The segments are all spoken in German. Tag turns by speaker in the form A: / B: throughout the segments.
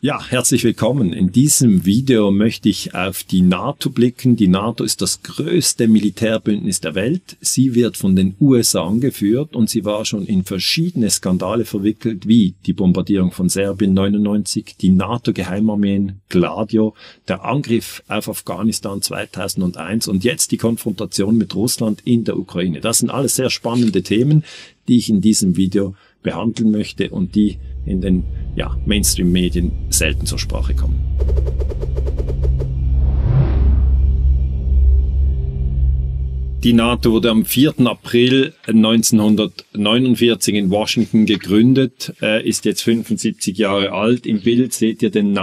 A: Ja, herzlich willkommen. In diesem Video möchte ich auf die NATO blicken. Die NATO ist das größte Militärbündnis der Welt. Sie wird von den USA angeführt und sie war schon in verschiedene Skandale verwickelt, wie die Bombardierung von Serbien 99, die NATO-Geheimarmeen Gladio, der Angriff auf Afghanistan 2001 und jetzt die Konfrontation mit Russland in der Ukraine. Das sind alles sehr spannende Themen, die ich in diesem Video behandeln möchte und die in den Mainstream-Medien selten zur Sprache kommen. Die NATO wurde am 4. April 1949 in Washington gegründet, ist jetzt 75 Jahre alt. Im Bild seht ihr den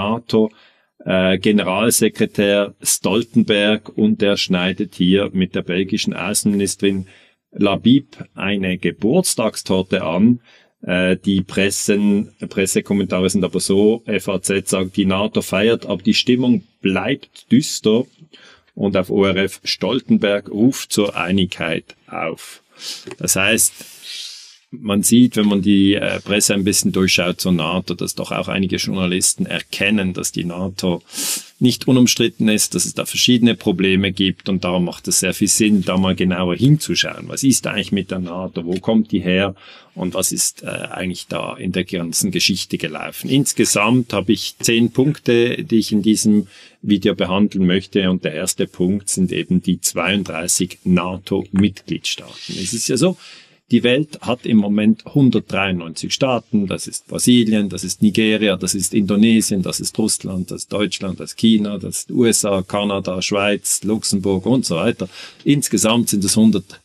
A: NATO-Generalsekretär Stoltenberg und der schneidet hier mit der belgischen Außenministerin Labib eine Geburtstagstorte an. Die Pressekommentare sind aber so, FAZ sagt, die NATO feiert, aber die Stimmung bleibt düster und auf ORF Stoltenberg ruft zur Einigkeit auf. Das heißt, man sieht, wenn man die Presse ein bisschen durchschaut zur NATO, dass doch auch einige Journalisten erkennen, dass die NATO nicht unumstritten ist, dass es da verschiedene Probleme gibt und darum macht es sehr viel Sinn, da mal genauer hinzuschauen. Was ist eigentlich mit der NATO? Wo kommt die her? Und was ist eigentlich da in der ganzen Geschichte gelaufen? Insgesamt habe ich 10 Punkte, die ich in diesem Video behandeln möchte und der erste Punkt sind eben die 32 NATO-Mitgliedstaaten. Es ist ja so, die Welt hat im Moment 193 Staaten, das ist Brasilien, das ist Nigeria, das ist Indonesien, das ist Russland, das ist Deutschland, das ist China, das ist USA, Kanada, Schweiz, Luxemburg und so weiter. Insgesamt sind es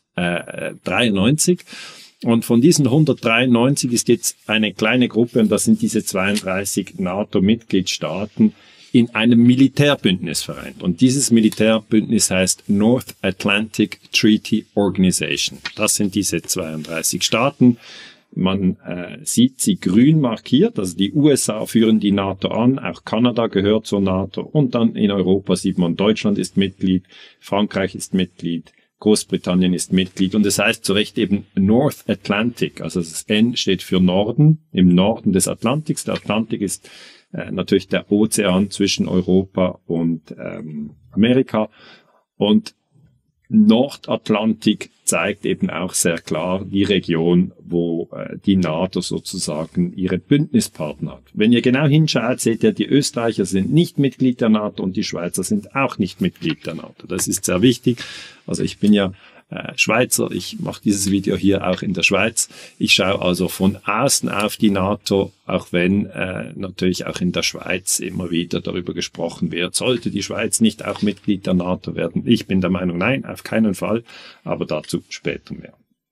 A: 193 und von diesen 193 ist jetzt eine kleine Gruppe, und das sind diese 32 NATO-Mitgliedstaaten, in einem Militärbündnis vereint. Und dieses Militärbündnis heißt North Atlantic Treaty Organization. Das sind diese 32 Staaten. Man sieht sie grün markiert, also die USA führen die NATO an, auch Kanada gehört zur NATO und dann in Europa sieht man, Deutschland ist Mitglied, Frankreich ist Mitglied, Großbritannien ist Mitglied und es heißt zu Recht eben North Atlantic, also das N steht für Norden, im Norden des Atlantiks. Der Atlantik ist natürlich der Ozean zwischen Europa und Amerika und Nordatlantik zeigt eben auch sehr klar die Region, wo die NATO sozusagen ihre Bündnispartner hat. Wenn ihr genau hinschaut, seht ihr, die Österreicher sind nicht Mitglied der NATO und die Schweizer sind auch nicht Mitglied der NATO. Das ist sehr wichtig. Also ich bin ja Schweizer, ich mache dieses Video hier auch in der Schweiz. Ich schaue also von außen auf die NATO, auch wenn natürlich auch in der Schweiz immer wieder darüber gesprochen wird, sollte die Schweiz nicht auch Mitglied der NATO werden. Ich bin der Meinung, nein, auf keinen Fall, aber dazu später mehr.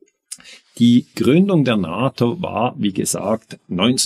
A: Die Gründung der NATO war, wie gesagt,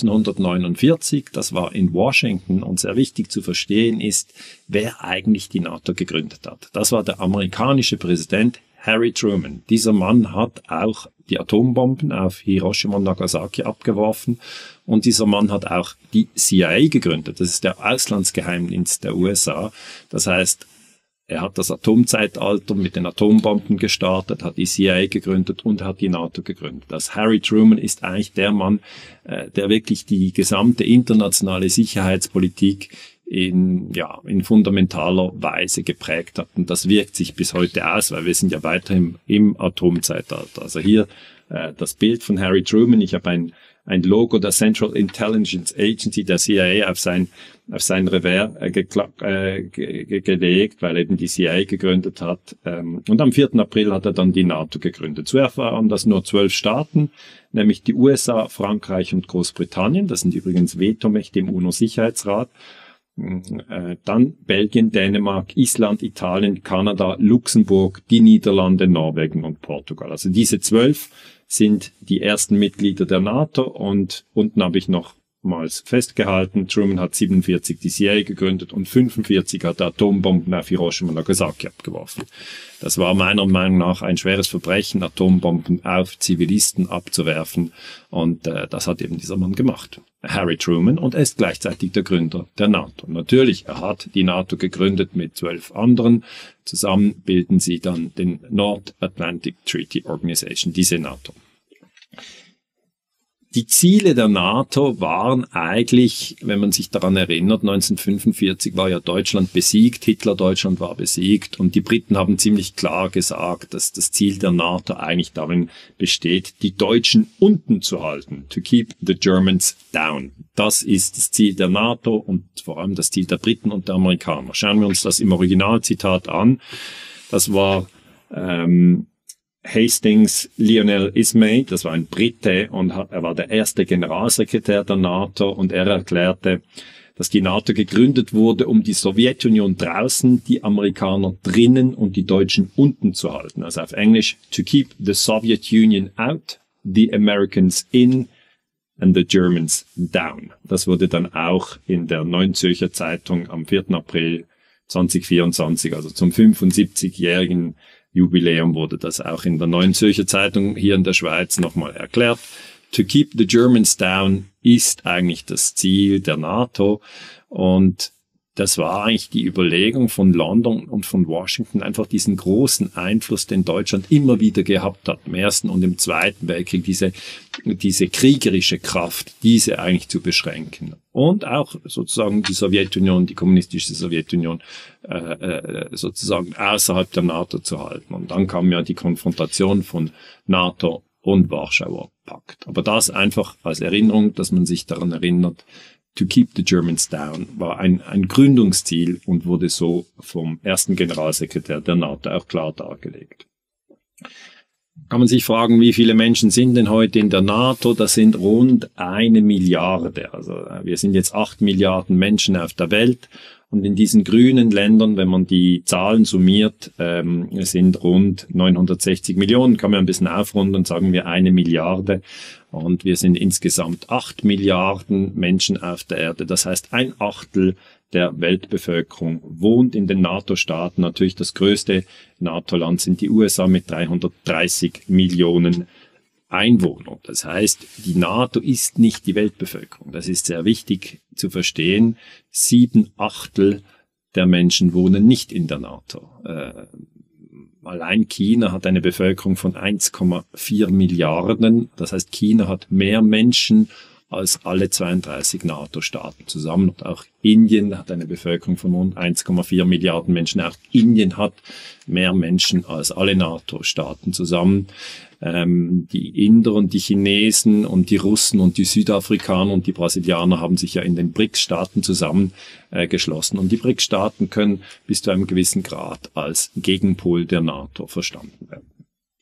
A: 1949. Das war in Washington und sehr wichtig zu verstehen ist, wer eigentlich die NATO gegründet hat. Das war der amerikanische Präsident Harry Truman. Dieser Mann hat auch die Atombomben auf Hiroshima und Nagasaki abgeworfen und dieser Mann hat auch die CIA gegründet. Das ist der Auslandsgeheimdienst der USA. Das heißt, er hat das Atomzeitalter mit den Atombomben gestartet, hat die CIA gegründet und hat die NATO gegründet. Das Harry Truman ist eigentlich der Mann, der wirklich die gesamte internationale Sicherheitspolitik in fundamentaler Weise geprägt hat. Und das wirkt sich bis heute aus, weil wir sind ja weiterhin im Atomzeitalter. Also hier das Bild von Harry Truman. Ich habe ein Logo der Central Intelligence Agency, der CIA, auf sein Revers gelegt, weil eben die CIA gegründet hat. Und am 4. April hat er dann die NATO gegründet. Zuerst waren das nur 12 Staaten, nämlich die USA, Frankreich und Großbritannien. Das sind übrigens Vetomächte im UNO-Sicherheitsrat. Dann Belgien, Dänemark, Island, Italien, Kanada, Luxemburg, die Niederlande, Norwegen und Portugal. Also diese 12 sind die ersten Mitglieder der NATO und unten habe ich nochmals festgehalten, Truman hat 47 die CIA gegründet und 45 hat Atombomben auf Hiroshima und Nagasaki abgeworfen. Das war meiner Meinung nach ein schweres Verbrechen, Atombomben auf Zivilisten abzuwerfen und das hat eben dieser Mann gemacht. Harry Truman, und er ist gleichzeitig der Gründer der NATO. Natürlich, er hat die NATO gegründet mit 12 anderen. Zusammen bilden sie dann den North Atlantic Treaty Organization, diese NATO. Die Ziele der NATO waren eigentlich, wenn man sich daran erinnert, 1945 war ja Deutschland besiegt, Hitler-Deutschland war besiegt und die Briten haben ziemlich klar gesagt, dass das Ziel der NATO eigentlich darin besteht, die Deutschen unten zu halten, to keep the Germans down. Das ist das Ziel der NATO und vor allem das Ziel der Briten und der Amerikaner. Schauen wir uns das im Originalzitat an. Das war Hastings Lionel Ismay, das war ein Brite und er war der erste Generalsekretär der NATO und er erklärte, dass die NATO gegründet wurde, um die Sowjetunion draußen, die Amerikaner drinnen und die Deutschen unten zu halten. Also auf Englisch, to keep the Soviet Union out, the Americans in and the Germans down. Das wurde dann auch in der Neuen Zürcher Zeitung am 4. April 2024, also zum 75-jährigen Jubiläum wurde das auch in der Neuen Zürcher Zeitung hier in der Schweiz nochmal erklärt. To keep the Germans down ist eigentlich das Ziel der NATO und das war eigentlich die Überlegung von London und von Washington, einfach diesen großen Einfluss, den Deutschland immer wieder gehabt hat, im Ersten und im Zweiten Weltkrieg, diese kriegerische Kraft, diese eigentlich zu beschränken. Und auch sozusagen die Sowjetunion, die kommunistische Sowjetunion, sozusagen außerhalb der NATO zu halten. Und dann kam ja die Konfrontation von NATO und Warschauer Pakt. Aber das einfach als Erinnerung, dass man sich daran erinnert, to keep the Germans down war ein Gründungsziel und wurde so vom ersten Generalsekretär der NATO auch klar dargelegt. Kann man sich fragen, wie viele Menschen sind denn heute in der NATO? Das sind rund 1 Milliarde. Also wir sind jetzt 8 Milliarden Menschen auf der Welt. Und in diesen grünen Ländern, wenn man die Zahlen summiert, sind rund 960 Millionen, kann man ein bisschen aufrunden, sagen wir 1 Milliarde. Und wir sind insgesamt 8 Milliarden Menschen auf der Erde. Das heißt, 1/8 der Weltbevölkerung wohnt in den NATO-Staaten. Natürlich das größte NATO-Land sind die USA mit 330 Millionen Einwohner. Das heißt, die NATO ist nicht die Weltbevölkerung. Das ist sehr wichtig zu verstehen. 7/8 der Menschen wohnen nicht in der NATO. Allein China hat eine Bevölkerung von 1,4 Milliarden. Das heißt, China hat mehr Menschen als alle 32 NATO-Staaten zusammen. Und auch Indien hat eine Bevölkerung von rund 1,4 Milliarden Menschen. Auch Indien hat mehr Menschen als alle NATO-Staaten zusammen. Die Inder und die Chinesen und die Russen und die Südafrikaner und die Brasilianer haben sich ja in den BRICS-Staaten zusammengeschlossen. Und die BRICS-Staaten können bis zu einem gewissen Grad als Gegenpol der NATO verstanden werden.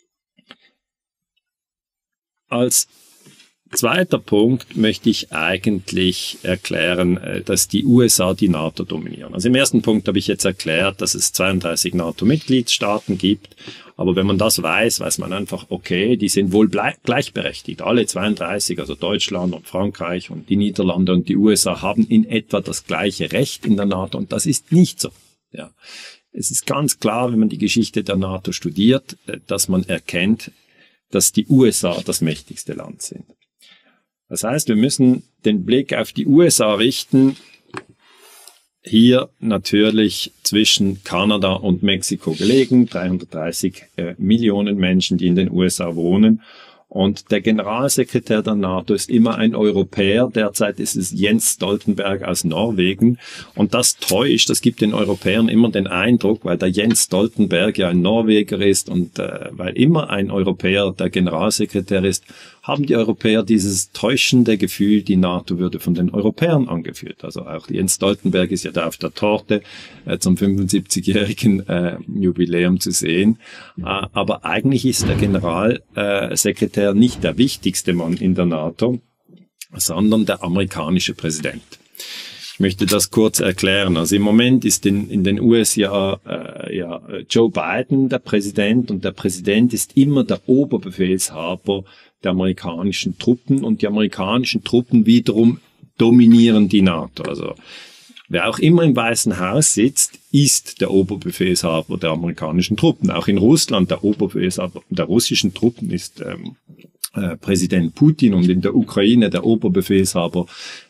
A: Als zweiter Punkt möchte ich eigentlich erklären, dass die USA die NATO dominieren. Also im ersten Punkt habe ich jetzt erklärt, dass es 32 NATO-Mitgliedstaaten gibt. Aber wenn man das weiß, weiß man einfach, okay, die sind wohl gleichberechtigt. Alle 32, also Deutschland und Frankreich und die Niederlande und die USA haben in etwa das gleiche Recht in der NATO. Und das ist nicht so. Ja. Es ist ganz klar, wenn man die Geschichte der NATO studiert, dass man erkennt, dass die USA das mächtigste Land sind. Das heißt, wir müssen den Blick auf die USA richten. Hier natürlich zwischen Kanada und Mexiko gelegen, 330 Millionen Menschen, die in den USA wohnen. Und der Generalsekretär der NATO ist immer ein Europäer. Derzeit ist es Jens Stoltenberg aus Norwegen. Und das täuscht, das gibt den Europäern immer den Eindruck, weil der Jens Stoltenberg ja ein Norweger ist und weil immer ein Europäer der Generalsekretär ist, haben die Europäer dieses täuschende Gefühl, die NATO würde von den Europäern angeführt. Also auch Jens Stoltenberg ist ja da auf der Torte zum 75-jährigen Jubiläum zu sehen. Aber eigentlich ist der Generalsekretär nicht der wichtigste Mann in der NATO, sondern der amerikanische Präsident. Ich möchte das kurz erklären. Also im Moment ist in den USA Joe Biden der Präsident und der Präsident ist immer der Oberbefehlshaber der amerikanischen Truppen und die amerikanischen Truppen wiederum dominieren die NATO. Also wer auch immer im Weißen Haus sitzt, ist der Oberbefehlshaber der amerikanischen Truppen. Auch in Russland der Oberbefehlshaber der russischen Truppen ist Präsident Putin und in der Ukraine der Oberbefehlshaber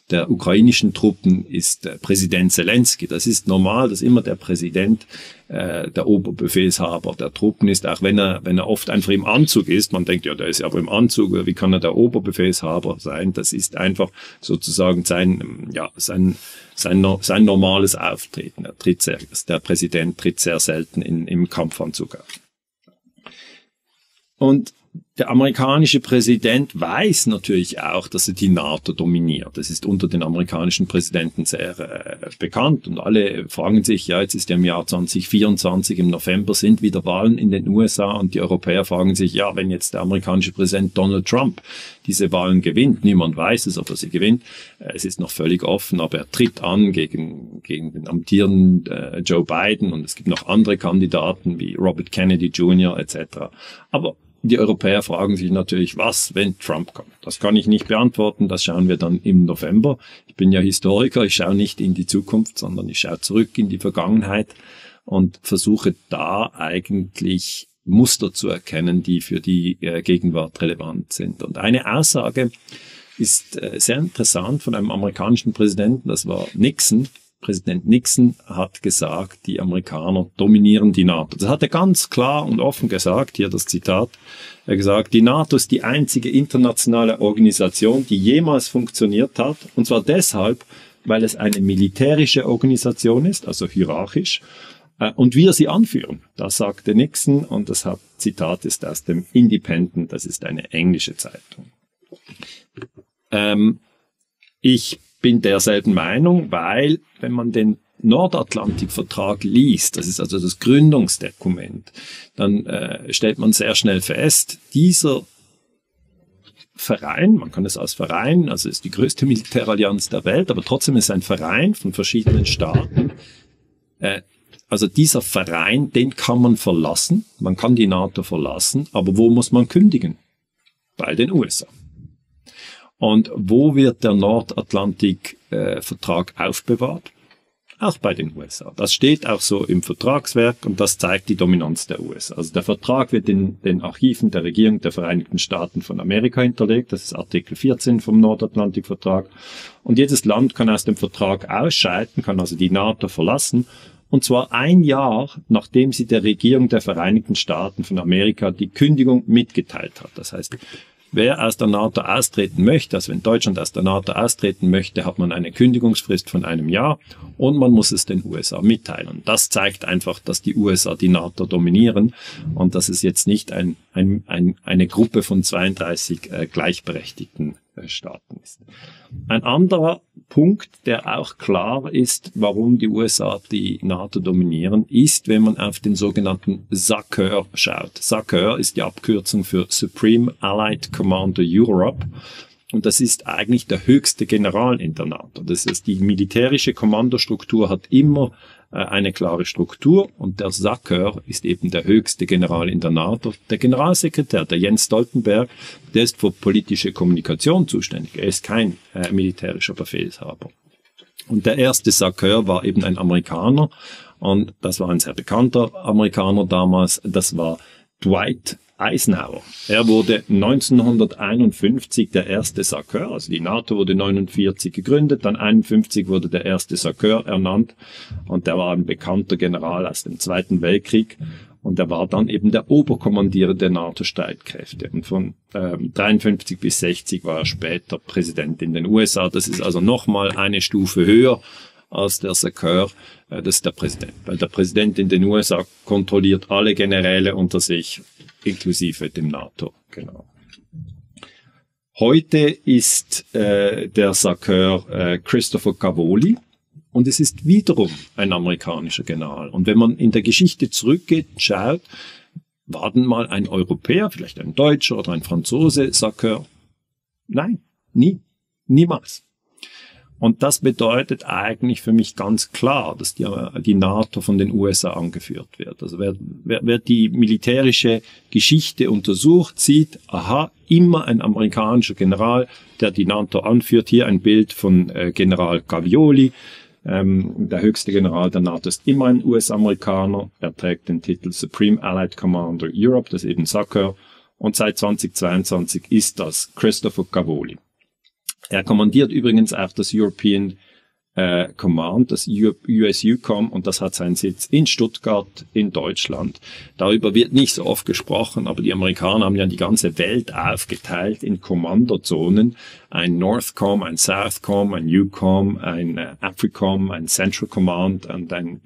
A: der ukrainischen Truppen ist Präsident Zelensky. Das ist normal, dass immer der Präsident der Oberbefehlshaber der Truppen ist, auch wenn er oft einfach im Anzug ist. Man denkt, ja, der ist ja aber im Anzug, wie kann er der Oberbefehlshaber sein? Das ist einfach sozusagen sein normales Auftreten. Der Präsident tritt sehr selten im Kampfanzug auf. Und der amerikanische Präsident weiß natürlich auch, dass er die NATO dominiert. Das ist unter den amerikanischen Präsidenten sehr bekannt. Und alle fragen sich, ja, jetzt ist ja im Jahr 2024, im November sind wieder Wahlen in den USA. Und die Europäer fragen sich, ja, wenn jetzt der amerikanische Präsident Donald Trump diese Wahlen gewinnt, niemand weiß es, ob er sie gewinnt. Es ist noch völlig offen, aber er tritt an gegen den amtierenden Joe Biden. Und es gibt noch andere Kandidaten wie Robert Kennedy Jr. etc. Aber die Europäer fragen sich natürlich, was, wenn Trump kommt? Das kann ich nicht beantworten, das schauen wir dann im November. Ich bin ja Historiker, ich schaue nicht in die Zukunft, sondern ich schaue zurück in die Vergangenheit und versuche da eigentlich Muster zu erkennen, die für die Gegenwart relevant sind. Und eine Aussage ist sehr interessant von einem amerikanischen Präsidenten, das war Nixon. Präsident Nixon hat gesagt, die Amerikaner dominieren die NATO. Das hat er ganz klar und offen gesagt, hier das Zitat. Er hat gesagt, die NATO ist die einzige internationale Organisation, die jemals funktioniert hat. Und zwar deshalb, weil es eine militärische Organisation ist, also hierarchisch, und wir sie anführen. Das sagte Nixon und das Zitat ist aus dem Independent, das ist eine englische Zeitung. Ich bin derselben Meinung, weil wenn man den Nordatlantikvertrag liest, das ist also das Gründungsdokument, dann stellt man sehr schnell fest, dieser Verein, man kann es als Verein, also ist die größte Militärallianz der Welt, aber trotzdem ist es ein Verein von verschiedenen Staaten. Also dieser Verein, den kann man verlassen, man kann die NATO verlassen, aber wo muss man kündigen? Bei den USA. Und wo wird der Nordatlantik-Vertrag aufbewahrt? Auch bei den USA. Das steht auch so im Vertragswerk und das zeigt die Dominanz der USA. Also der Vertrag wird in den Archiven der Regierung der Vereinigten Staaten von Amerika hinterlegt. Das ist Artikel 14 vom Nordatlantikvertrag. Und jedes Land kann aus dem Vertrag ausscheiden, kann also die NATO verlassen. Und zwar ein Jahr, nachdem sie der Regierung der Vereinigten Staaten von Amerika die Kündigung mitgeteilt hat. Das heißt, wer aus der NATO austreten möchte, also wenn Deutschland aus der NATO austreten möchte, hat man eine Kündigungsfrist von einem Jahr und man muss es den USA mitteilen. Das zeigt einfach, dass die USA die NATO dominieren und dass es jetzt nicht eine Gruppe von 32 gleichberechtigten Staaten ist. Ein anderer Punkt, der auch klar ist, warum die USA die NATO dominieren, ist, wenn man auf den sogenannten SACEUR schaut. SACEUR ist die Abkürzung für Supreme Allied Commander Europe. Und das ist eigentlich der höchste General in der NATO. Das ist die militärische Kommandostruktur hat immer eine klare Struktur und der SACEUR ist eben der höchste General in der NATO. Der Generalsekretär, der Jens Stoltenberg, der ist für politische Kommunikation zuständig. Er ist kein militärischer Befehlshaber. Und der erste SACEUR war eben ein Amerikaner und das war ein sehr bekannter Amerikaner damals. Das war Dwight Eisenhower. Er wurde 1951 der erste SACEUR, also die NATO wurde 49 gegründet, dann 51 wurde der erste SACEUR ernannt und der war ein bekannter General aus dem Zweiten Weltkrieg und er war dann eben der Oberkommandierer der NATO-Streitkräfte und von 53 bis 60 war er später Präsident in den USA. Das ist also nochmal eine Stufe höher als der SACEUR, das ist der Präsident. Weil der Präsident in den USA kontrolliert alle Generäle unter sich, inklusive dem NATO. Genau. Heute ist der SACEUR Christopher Cavoli und es ist wiederum ein amerikanischer General. Und wenn man in der Geschichte zurückgeht, schaut, war denn mal ein Europäer, vielleicht ein Deutscher oder ein Franzose SACEUR? Nein, niemals. Und das bedeutet eigentlich für mich ganz klar, dass die NATO von den USA angeführt wird. Also wer die militärische Geschichte untersucht, sieht, aha, immer ein amerikanischer General, der die NATO anführt. Hier ein Bild von General Cavoli. Der höchste General der NATO ist immer ein US-Amerikaner. Er trägt den Titel Supreme Allied Commander Europe, das ist eben SACEUR. Und seit 2022 ist das Christopher Cavoli. Er kommandiert übrigens auch das European Command, das USUCOM, und das hat seinen Sitz in Stuttgart in Deutschland. Darüber wird nicht so oft gesprochen, aber die Amerikaner haben ja die ganze Welt aufgeteilt in Kommandozonen. Ein NORTHCOM, ein SOUTHCOM, ein EUCOM, ein AFRICOM, ein Central Command und ein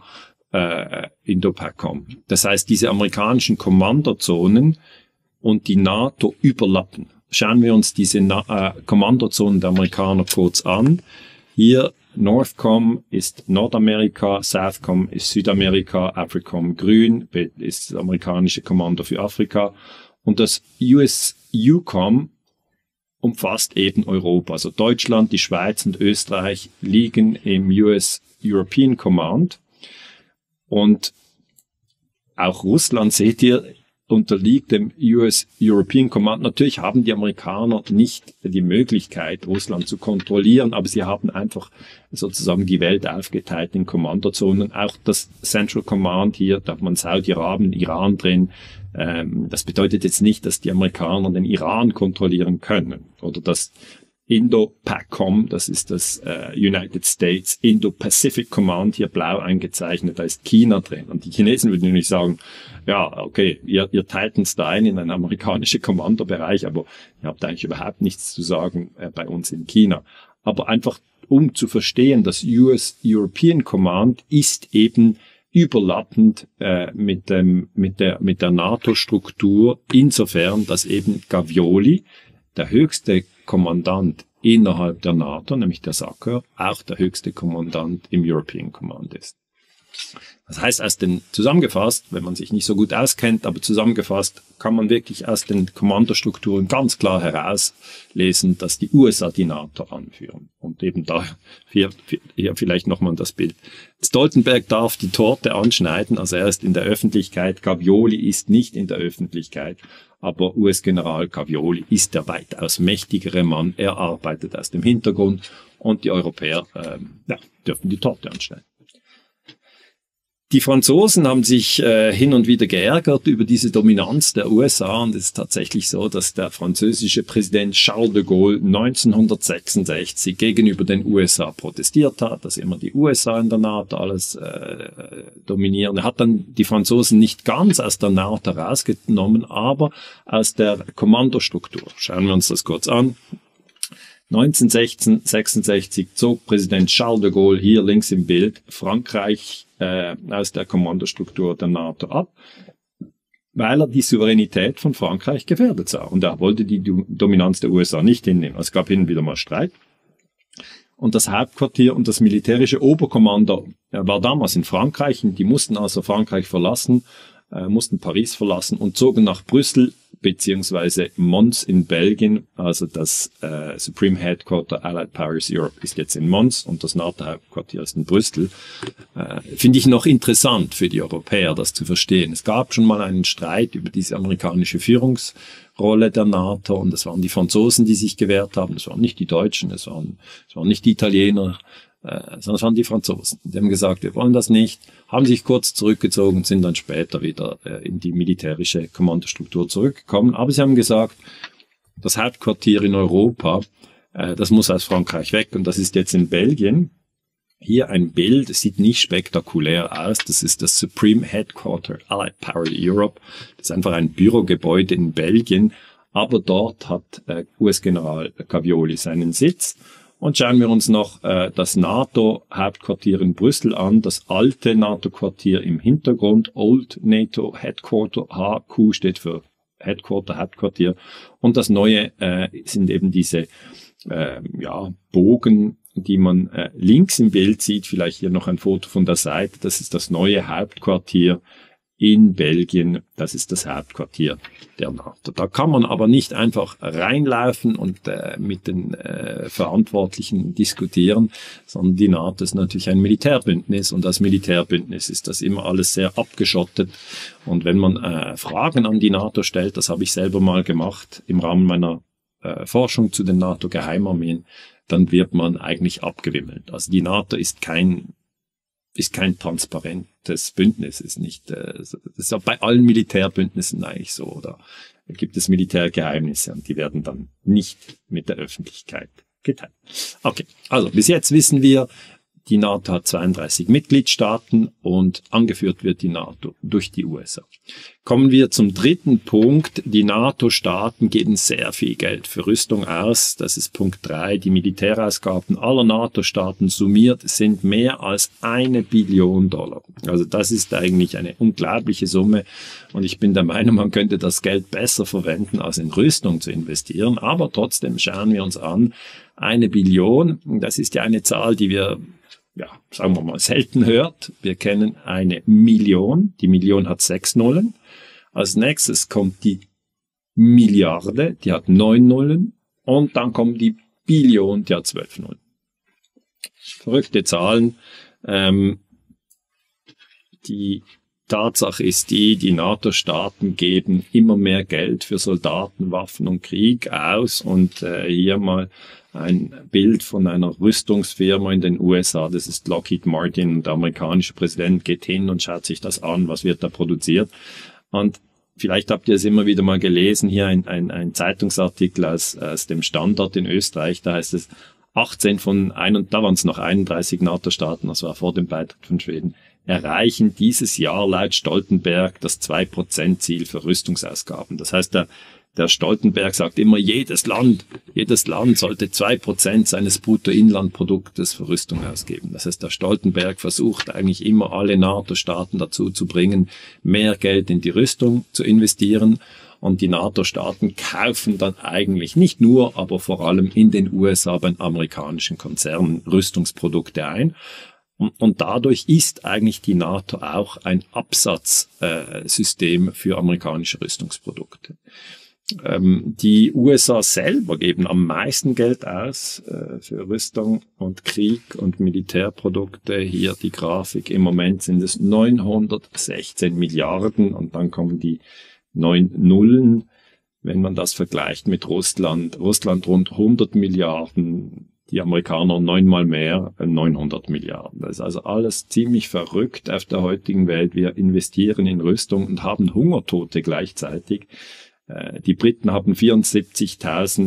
A: INDOPACOM. Das heißt, diese amerikanischen Kommandozonen und die NATO überlappen. Schauen wir uns diese Kommandozonen der Amerikaner kurz an. Hier NORTHCOM ist Nordamerika, SOUTHCOM ist Südamerika, AFRICOM grün, ist das amerikanische Kommando für Afrika, und das USUCOM umfasst eben Europa. Also Deutschland, die Schweiz und Österreich liegen im European Command, und auch Russland, seht ihr, unterliegt dem European Command. Natürlich haben die Amerikaner nicht die Möglichkeit, Russland zu kontrollieren, aber sie haben einfach sozusagen die Welt aufgeteilt in Kommandozonen. Auch das Central Command hier, da hat man Saudi-Arabien, Iran drin. Das bedeutet jetzt nicht, dass die Amerikaner den Iran kontrollieren können. Oder das INDOPACOM, das ist das United States Indo-Pacific Command, hier blau eingezeichnet, da ist China drin. Und die Chinesen würden nämlich sagen, ja, okay, ihr teilt uns da ein in einen amerikanischen Kommandobereich, aber ihr habt eigentlich überhaupt nichts zu sagen bei uns in China. Aber einfach, um zu verstehen, das European Command ist eben überlappend mit der NATO-Struktur, insofern, dass eben Gavioli, der höchste Kommandant innerhalb der NATO, nämlich der SACEUR, auch der höchste Kommandant im European Command ist. Das heißt, zusammengefasst, wenn man sich nicht so gut auskennt, aber zusammengefasst kann man wirklich aus den Kommandostrukturen ganz klar herauslesen, dass die USA die NATO anführen. Und eben da, hier vielleicht nochmal das Bild. Stoltenberg darf die Torte anschneiden, also er ist in der Öffentlichkeit, Gavioli ist nicht in der Öffentlichkeit, aber US-General Gavioli ist der weitaus mächtigere Mann, er arbeitet aus dem Hintergrund, und die Europäer dürfen die Torte anschneiden. Die Franzosen haben sich hin und wieder geärgert über diese Dominanz der USA, und es ist tatsächlich so, dass der französische Präsident Charles de Gaulle 1966 gegenüber den USA protestiert hat, dass immer die USA in der NATO alles dominieren. Er hat dann die Franzosen nicht ganz aus der NATO rausgenommen, aber aus der Kommandostruktur. Schauen wir uns das kurz an. 1966 zog Präsident Charles de Gaulle, hier links im Bild, Frankreich aus der Kommandostruktur der NATO ab, weil er die Souveränität von Frankreich gefährdet sah. Und er wollte die Dominanz der USA nicht hinnehmen. Es gab hin und wieder mal Streit. Und das Hauptquartier und das militärische Oberkommando war damals in Frankreich, und die mussten also Frankreich verlassen, mussten Paris verlassen und zogen nach Brüssel beziehungsweise Mons in Belgien, also das Supreme Headquarter Allied Powers Europe ist jetzt in Mons und das NATO-Hauptquartier ist in Brüssel. Finde ich noch interessant für die Europäer, das zu verstehen. Es gab schon mal einen Streit über diese amerikanische Führungsrolle der NATO, und es waren die Franzosen, die sich gewehrt haben, es waren nicht die Deutschen, es waren nicht die Italiener, sondern es waren die Franzosen. Die haben gesagt, wir wollen das nicht, haben sich kurz zurückgezogen und sind dann später wieder in die militärische Kommandostruktur zurückgekommen. Aber sie haben gesagt, das Hauptquartier in Europa, das muss aus Frankreich weg, und das ist jetzt in Belgien. Hier ein Bild, es sieht nicht spektakulär aus, das ist das Supreme Headquarter Allied Power Europe. Das ist einfach ein Bürogebäude in Belgien, aber dort hat US-General Gavioli seinen Sitz. Und schauen wir uns noch das NATO-Hauptquartier in Brüssel an, das alte NATO-Quartier im Hintergrund, Old NATO Headquarter, HQ steht für Headquarter, Hauptquartier, und das neue sind eben diese Bogen, die man links im Bild sieht, vielleicht hier noch ein Foto von der Seite, das ist das neue Hauptquartier in Belgien, das ist das Hauptquartier der NATO. Da kann man aber nicht einfach reinlaufen und mit den Verantwortlichen diskutieren, sondern die NATO ist natürlich ein Militärbündnis, und als Militärbündnis ist das immer alles sehr abgeschottet. Und wenn man Fragen an die NATO stellt, das habe ich selber mal gemacht im Rahmen meiner Forschung zu den NATO-Geheimarmeen, dann wird man eigentlich abgewimmelt. Also die NATO ist kein transparentes Bündnis, ist nicht, das ist auch bei allen Militärbündnissen eigentlich so, oder gibt es Militärgeheimnisse, und die werden dann nicht mit der Öffentlichkeit geteilt. Okay, also bis jetzt wissen wir, die NATO hat 32 Mitgliedstaaten und angeführt wird die NATO durch die USA. Kommen wir zum dritten Punkt. Die NATO-Staaten geben sehr viel Geld für Rüstung aus. Das ist Punkt 3. Die Militärausgaben aller NATO-Staaten summiert sind mehr als $1 Billion. Also das ist eigentlich eine unglaubliche Summe. Und ich bin der Meinung, man könnte das Geld besser verwenden, als in Rüstung zu investieren. Aber trotzdem schauen wir uns an, 1 Billion, das ist ja eine Zahl, die wir sagen wir mal, selten hört. Wir kennen 1 Million. Die Million hat 6 Nullen. Als nächstes kommt die Milliarde, die hat 9 Nullen. Und dann kommt die Billion, die hat 12 Nullen. Verrückte Zahlen. Die Tatsache ist die NATO-Staaten geben immer mehr Geld für Soldaten, Waffen und Krieg aus. Und hier mal ein Bild von einer Rüstungsfirma in den USA, das ist Lockheed Martin, und der amerikanische Präsident geht hin und schaut sich das an, was wird da produziert. Und vielleicht habt ihr es immer wieder mal gelesen, hier ein Zeitungsartikel aus dem Standard in Österreich, da heißt es, 18 von da waren es noch 31 NATO-Staaten, das war vor dem Beitritt von Schweden, erreichen dieses Jahr laut Stoltenberg das 2%-Ziel für Rüstungsausgaben. Das heißt, der Stoltenberg sagt immer, jedes Land sollte 2% seines Bruttoinlandproduktes für Rüstung ausgeben. Das heißt, der Stoltenberg versucht eigentlich immer alle NATO-Staaten dazu zu bringen, mehr Geld in die Rüstung zu investieren. Und die NATO-Staaten kaufen dann eigentlich nicht nur, aber vor allem in den USA bei amerikanischen Konzernen Rüstungsprodukte ein. Und dadurch ist eigentlich die NATO auch ein Absatzsystem für amerikanische Rüstungsprodukte. Die USA selber geben am meisten Geld aus für Rüstung und Krieg und Militärprodukte. Hier die Grafik. Im Moment sind es 916 Milliarden und dann kommen die 9 Nullen. Wenn man das vergleicht mit Russland. Russland rund 100 Milliarden, die Amerikaner 9-mal mehr, 900 Milliarden. Das ist also alles ziemlich verrückt auf der heutigen Welt. Wir investieren in Rüstung und haben Hungertote gleichzeitig. Die Briten haben 74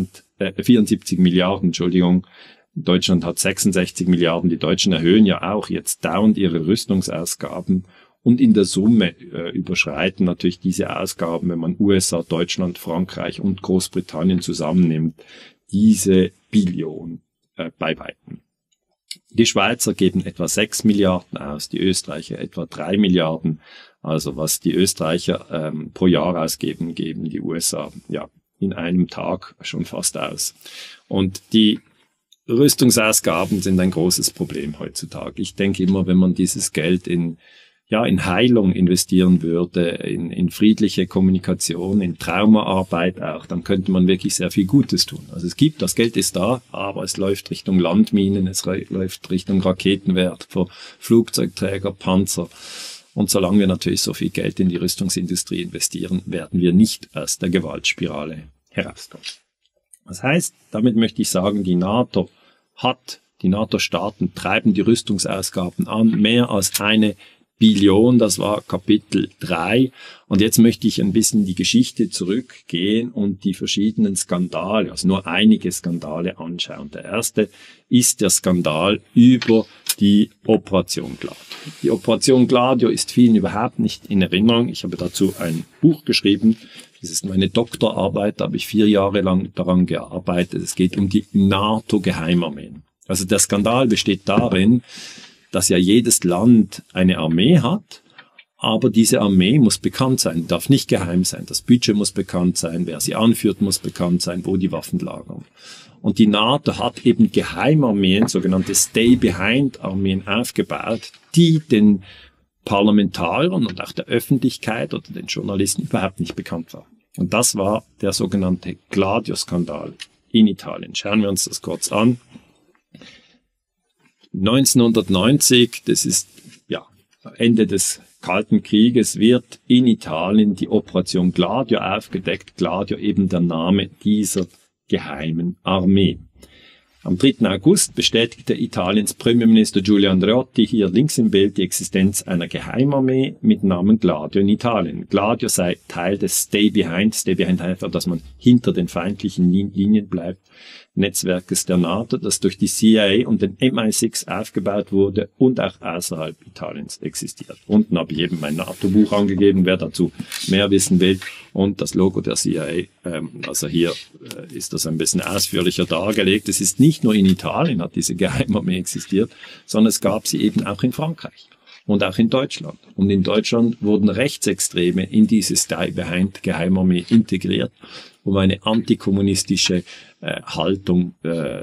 A: Milliarden, Deutschland hat 66 Milliarden. Die Deutschen erhöhen ja auch jetzt dauernd ihre Rüstungsausgaben. Und in der Summe überschreiten natürlich diese Ausgaben, wenn man USA, Deutschland, Frankreich und Großbritannien zusammennimmt, diese Billion bei weitem. Die Schweizer geben etwa 6 Milliarden aus, die Österreicher etwa 3 Milliarden. Also was die Österreicher pro Jahr ausgeben, geben die USA in einem Tag schon fast aus. Und die Rüstungsausgaben sind ein großes Problem heutzutage. Ich denke immer, wenn man dieses Geld in Heilung investieren würde, in friedliche Kommunikation, in Traumaarbeit auch, dann könnte man wirklich sehr viel Gutes tun. Also das Geld ist da, aber es läuft Richtung Landminen, es läuft Richtung Raketenwerfer, Flugzeugträger, Panzer. Und solange wir natürlich so viel Geld in die Rüstungsindustrie investieren, werden wir nicht aus der Gewaltspirale herauskommen. Das heißt, damit möchte ich sagen, die NATO-Staaten treiben die Rüstungsausgaben an, mehr als 1 Billion, das war Kapitel 3. Und jetzt möchte ich ein bisschen in die Geschichte zurückgehen und die verschiedenen Skandale, also nur einige Skandale anschauen. Der erste ist der Skandal über die Operation Gladio. Die Operation Gladio ist vielen überhaupt nicht in Erinnerung. Ich habe dazu ein Buch geschrieben. Das ist meine Doktorarbeit, da habe ich 4 Jahre lang daran gearbeitet. Es geht um die NATO-Geheimarmeen. Also der Skandal besteht darin, dass ja jedes Land eine Armee hat, aber diese Armee muss bekannt sein, darf nicht geheim sein. Das Budget muss bekannt sein, wer sie anführt, muss bekannt sein, wo die Waffen lagern. Und die NATO hat eben Geheimarmeen, sogenannte Stay-Behind-Armeen aufgebaut, die den Parlamentariern und auch der Öffentlichkeit oder den Journalisten überhaupt nicht bekannt waren. Und das war der sogenannte Gladio-Skandal in Italien. Schauen wir uns das kurz an. 1990, das ist Ende des Kalten Krieges, wird in Italien die Operation Gladio aufgedeckt. Gladio eben der Name dieser geheimen Armee. Am 3. August bestätigte Italiens Premierminister Giulio Andreotti hier links im Bild die Existenz einer Geheimarmee mit Namen Gladio in Italien. Gladio sei Teil des Stay Behind einfach, dass man hinter den feindlichen Linien bleibt, Netzwerkes der NATO, das durch die CIA und den MI6 aufgebaut wurde und auch außerhalb Italiens existiert. Unten habe ich eben mein NATO-Buch angegeben, wer dazu mehr wissen will, und das Logo der CIA. Also hier ist das ein bisschen ausführlicher dargelegt. Es ist nicht nur in Italien hat diese Geheimarmee existiert, sondern es gab sie eben auch in Frankreich und auch in Deutschland. Und in Deutschland wurden Rechtsextreme in diese Stay Behind Geheimarmee integriert, um eine antikommunistische Haltung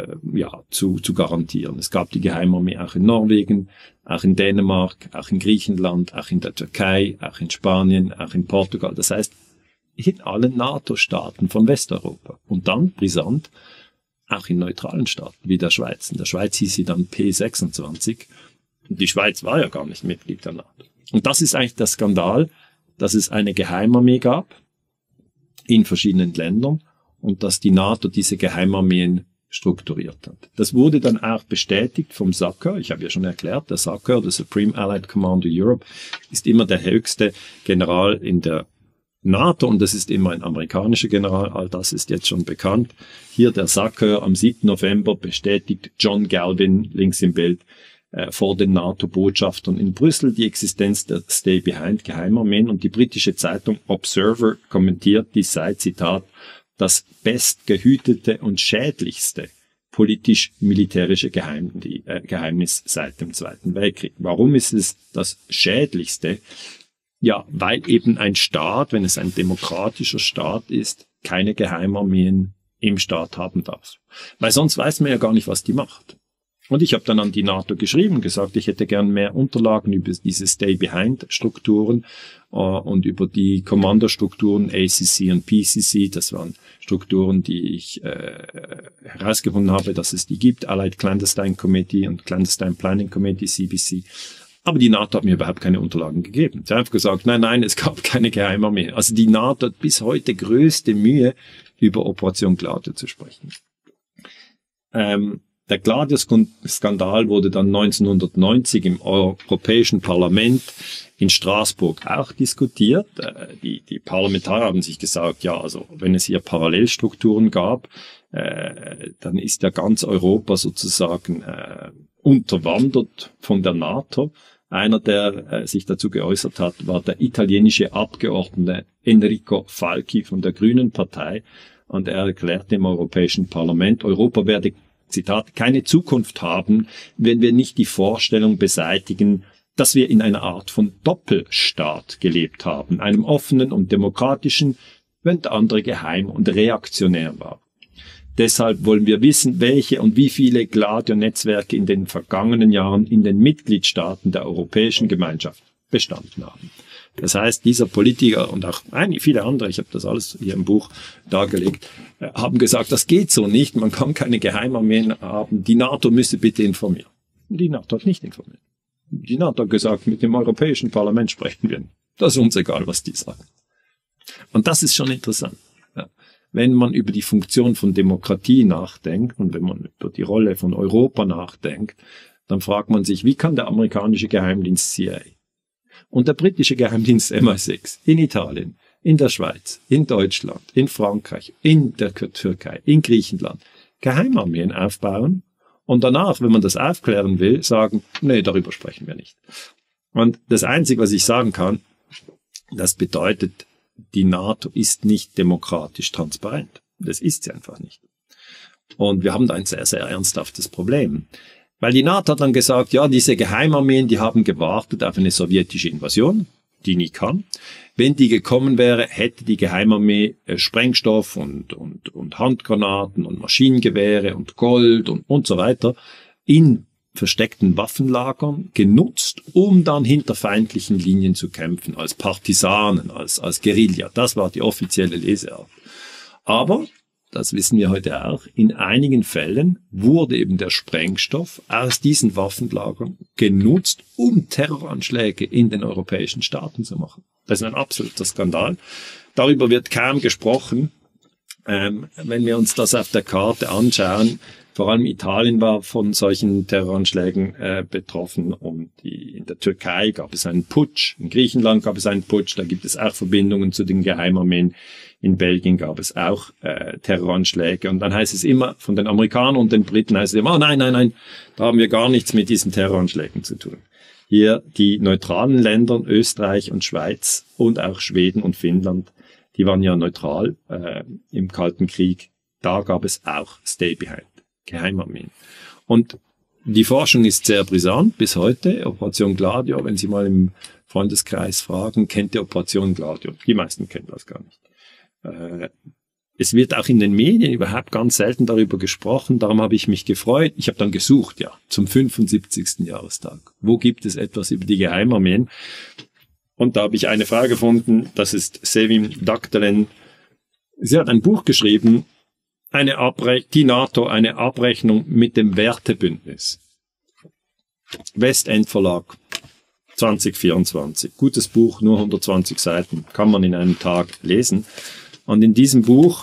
A: zu garantieren. Es gab die Geheimarmee auch in Norwegen, auch in Dänemark, auch in Griechenland, auch in der Türkei, auch in Spanien, auch in Portugal. Das heißt, in allen NATO-Staaten von Westeuropa. Und dann, brisant, auch in neutralen Staaten wie der Schweiz. In der Schweiz hieß sie dann P26. Und die Schweiz war ja gar nicht Mitglied der NATO. Und das ist eigentlich der Skandal, dass es eine Geheimarmee gab in verschiedenen Ländern und dass die NATO diese Geheimarmeen strukturiert hat. Das wurde dann auch bestätigt vom SACEUR. Ich habe ja schon erklärt, der SACEUR, der Supreme Allied Commander Europe, ist immer der höchste General in der NATO und das ist immer ein amerikanischer General. All das ist jetzt schon bekannt. Hier der SACEUR am 7. November bestätigt John Galvin, links im Bild, vor den NATO-Botschaftern in Brüssel die Existenz der Stay Behind Geheimarmeen, und die britische Zeitung Observer kommentiert, dies sei, Zitat, das bestgehütete und schädlichste politisch-militärische Geheimnis seit dem Zweiten Weltkrieg. Warum ist es das schädlichste? Ja, weil eben ein Staat, wenn es ein demokratischer Staat ist, keine Geheimarmeen im Staat haben darf. Weil sonst weiß man ja gar nicht, was die macht. Und ich habe dann an die NATO geschrieben, gesagt, ich hätte gern mehr Unterlagen über diese Stay-Behind-Strukturen und über die Kommandostrukturen ACC und PCC. Das waren Strukturen, die ich herausgefunden habe, dass es die gibt, Allied Clandestine Committee und Clandestine Planning Committee, CBC. Aber die NATO hat mir überhaupt keine Unterlagen gegeben. Sie haben einfach gesagt, nein, es gab keine Geheimarmee. Also die NATO hat bis heute größte Mühe, über Operation Gladio zu sprechen. Der Gladio-Skandal wurde dann 1990 im Europäischen Parlament in Straßburg auch diskutiert. Die Parlamentarier haben sich gesagt, ja, also wenn es hier Parallelstrukturen gab, dann ist ja ganz Europa sozusagen unterwandert von der NATO. Einer, der sich dazu geäußert hat, war der italienische Abgeordnete Enrico Falchi von der Grünen Partei. Und er erklärte im Europäischen Parlament, Europa werde, Zitat, keine Zukunft haben, wenn wir nicht die Vorstellung beseitigen, dass wir in einer Art von Doppelstaat gelebt haben, einem offenen und demokratischen, während der andere geheim und reaktionär war. Deshalb wollen wir wissen, welche und wie viele Gladio-Netzwerke in den vergangenen Jahren in den Mitgliedstaaten der Europäischen Gemeinschaft bestanden haben. Das heißt, dieser Politiker und auch viele andere, ich habe das alles hier im Buch dargelegt, haben gesagt, das geht so nicht, man kann keine Geheimarmeen haben, die NATO müsse bitte informieren. Die NATO hat nicht informiert. Die NATO hat gesagt, mit dem Europäischen Parlament sprechen wir nicht. Das ist uns egal, was die sagen. Und das ist schon interessant. Ja. Wenn man über die Funktion von Demokratie nachdenkt und wenn man über die Rolle von Europa nachdenkt, dann fragt man sich, wie kann der amerikanische Geheimdienst CIA und der britische Geheimdienst MI6 in Italien, in der Schweiz, in Deutschland, in Frankreich, in der Türkei, in Griechenland Geheimarmeen aufbauen und danach, wenn man das aufklären will, sagen, nee, darüber sprechen wir nicht. Und das Einzige, was ich sagen kann, das bedeutet, die NATO ist nicht demokratisch transparent. Das ist sie einfach nicht. Und wir haben da ein sehr, sehr ernsthaftes Problem. Weil die NATO hat dann gesagt, ja, diese Geheimarmeen, die haben gewartet auf eine sowjetische Invasion, die nie kam. Wenn die gekommen wäre, hätte die Geheimarmee Sprengstoff und Handgranaten und Maschinengewehre und Gold und so weiter in versteckten Waffenlagern genutzt, um dann hinter feindlichen Linien zu kämpfen, als Partisanen, als Guerilla. Das war die offizielle Leseart. Aber, das wissen wir heute auch, in einigen Fällen wurde eben der Sprengstoff aus diesen Waffenlagern genutzt, um Terroranschläge in den europäischen Staaten zu machen. Das ist ein absoluter Skandal. Darüber wird kaum gesprochen. Wenn wir uns das auf der Karte anschauen, Vor allem Italien war von solchen Terroranschlägen betroffen und in der Türkei gab es einen Putsch, in Griechenland gab es einen Putsch, da gibt es auch Verbindungen zu den Geheimarmeen, in Belgien gab es auch Terroranschläge und dann heißt es immer, von den Amerikanern und den Briten heißt es immer, oh nein, da haben wir gar nichts mit diesen Terroranschlägen zu tun. Hier die neutralen Länder, Österreich und Schweiz und auch Schweden und Finnland, die waren ja neutral im Kalten Krieg, da gab es auch Stay Behind. Geheimarmeen. Und die Forschung ist sehr brisant bis heute. Operation Gladio, wenn Sie mal im Freundeskreis fragen, kennt ihr Operation Gladio? Die meisten kennen das gar nicht. Es wird auch in den Medien überhaupt ganz selten darüber gesprochen. Darum habe ich mich gefreut. Ich habe dann gesucht, ja, zum 75. Jahrestag. Wo gibt es etwas über die Geheimarmeen? Und da habe ich eine Frau gefunden. Das ist Sevim Dagdelen. Sie hat ein Buch geschrieben, die NATO, eine Abrechnung mit dem Wertebündnis. Westend Verlag, 2024. Gutes Buch, nur 120 Seiten, kann man in einem Tag lesen. Und in diesem Buch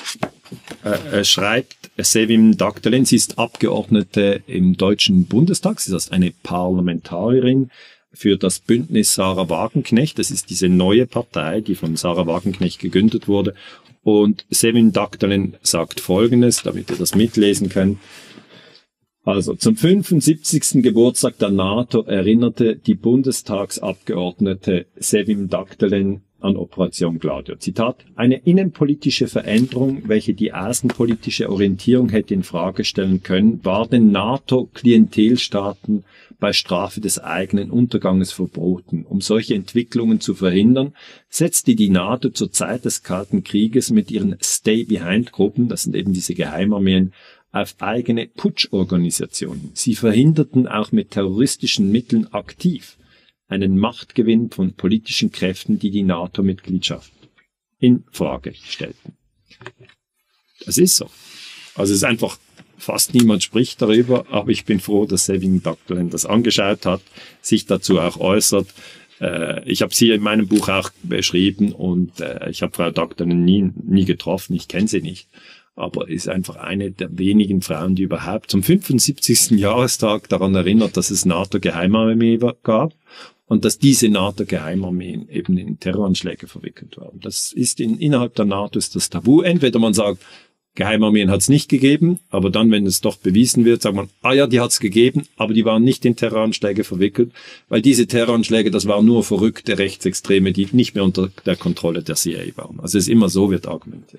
A: schreibt Sevim Dagdelen, sie ist Abgeordnete im Deutschen Bundestag, sie ist eine Parlamentarierin für das Bündnis Sarah Wagenknecht. Das ist diese neue Partei, die von Sarah Wagenknecht gegründet wurde. Und Sevim Dagdelen sagt Folgendes, damit ihr das mitlesen könnt. Also, zum 75. Geburtstag der NATO erinnerte die Bundestagsabgeordnete Sevim Dagdelen an Operation Gladio. Zitat: Eine innenpolitische Veränderung, welche die außenpolitische Orientierung hätte in Frage stellen können, war den NATO-Klientelstaaten bei Strafe des eigenen Unterganges verboten. Um solche Entwicklungen zu verhindern, setzte die NATO zur Zeit des Kalten Krieges mit ihren Stay-Behind-Gruppen, das sind eben diese Geheimarmeen, auf eigene Putschorganisationen. Sie verhinderten auch mit terroristischen Mitteln aktiv einen Machtgewinn von politischen Kräften, die die NATO-Mitgliedschaft in Frage stellten. Das ist so. Also es ist einfach, fast niemand spricht darüber, aber ich bin froh, dass Sevim Dagdelen das angeschaut hat, sich dazu auch äußert. Ich habe sie in meinem Buch auch beschrieben und ich habe Frau Dagdelen nie getroffen, ich kenne sie nicht. Aber ist einfach eine der wenigen Frauen, die überhaupt zum 75. Jahrestag daran erinnert, dass es NATO-Geheimarmee gab und dass diese NATO-Geheimarmeen eben in Terroranschläge verwickelt waren. Das ist innerhalb der NATO ist das Tabu. Entweder man sagt, Geheimarmeen hat es nicht gegeben, aber dann, wenn es doch bewiesen wird, sagt man, ja, die hat es gegeben, aber die waren nicht in Terroranschläge verwickelt, weil diese Terroranschläge, das waren nur verrückte Rechtsextreme, die nicht mehr unter der Kontrolle der CIA waren. Also es ist immer so, wird argumentiert.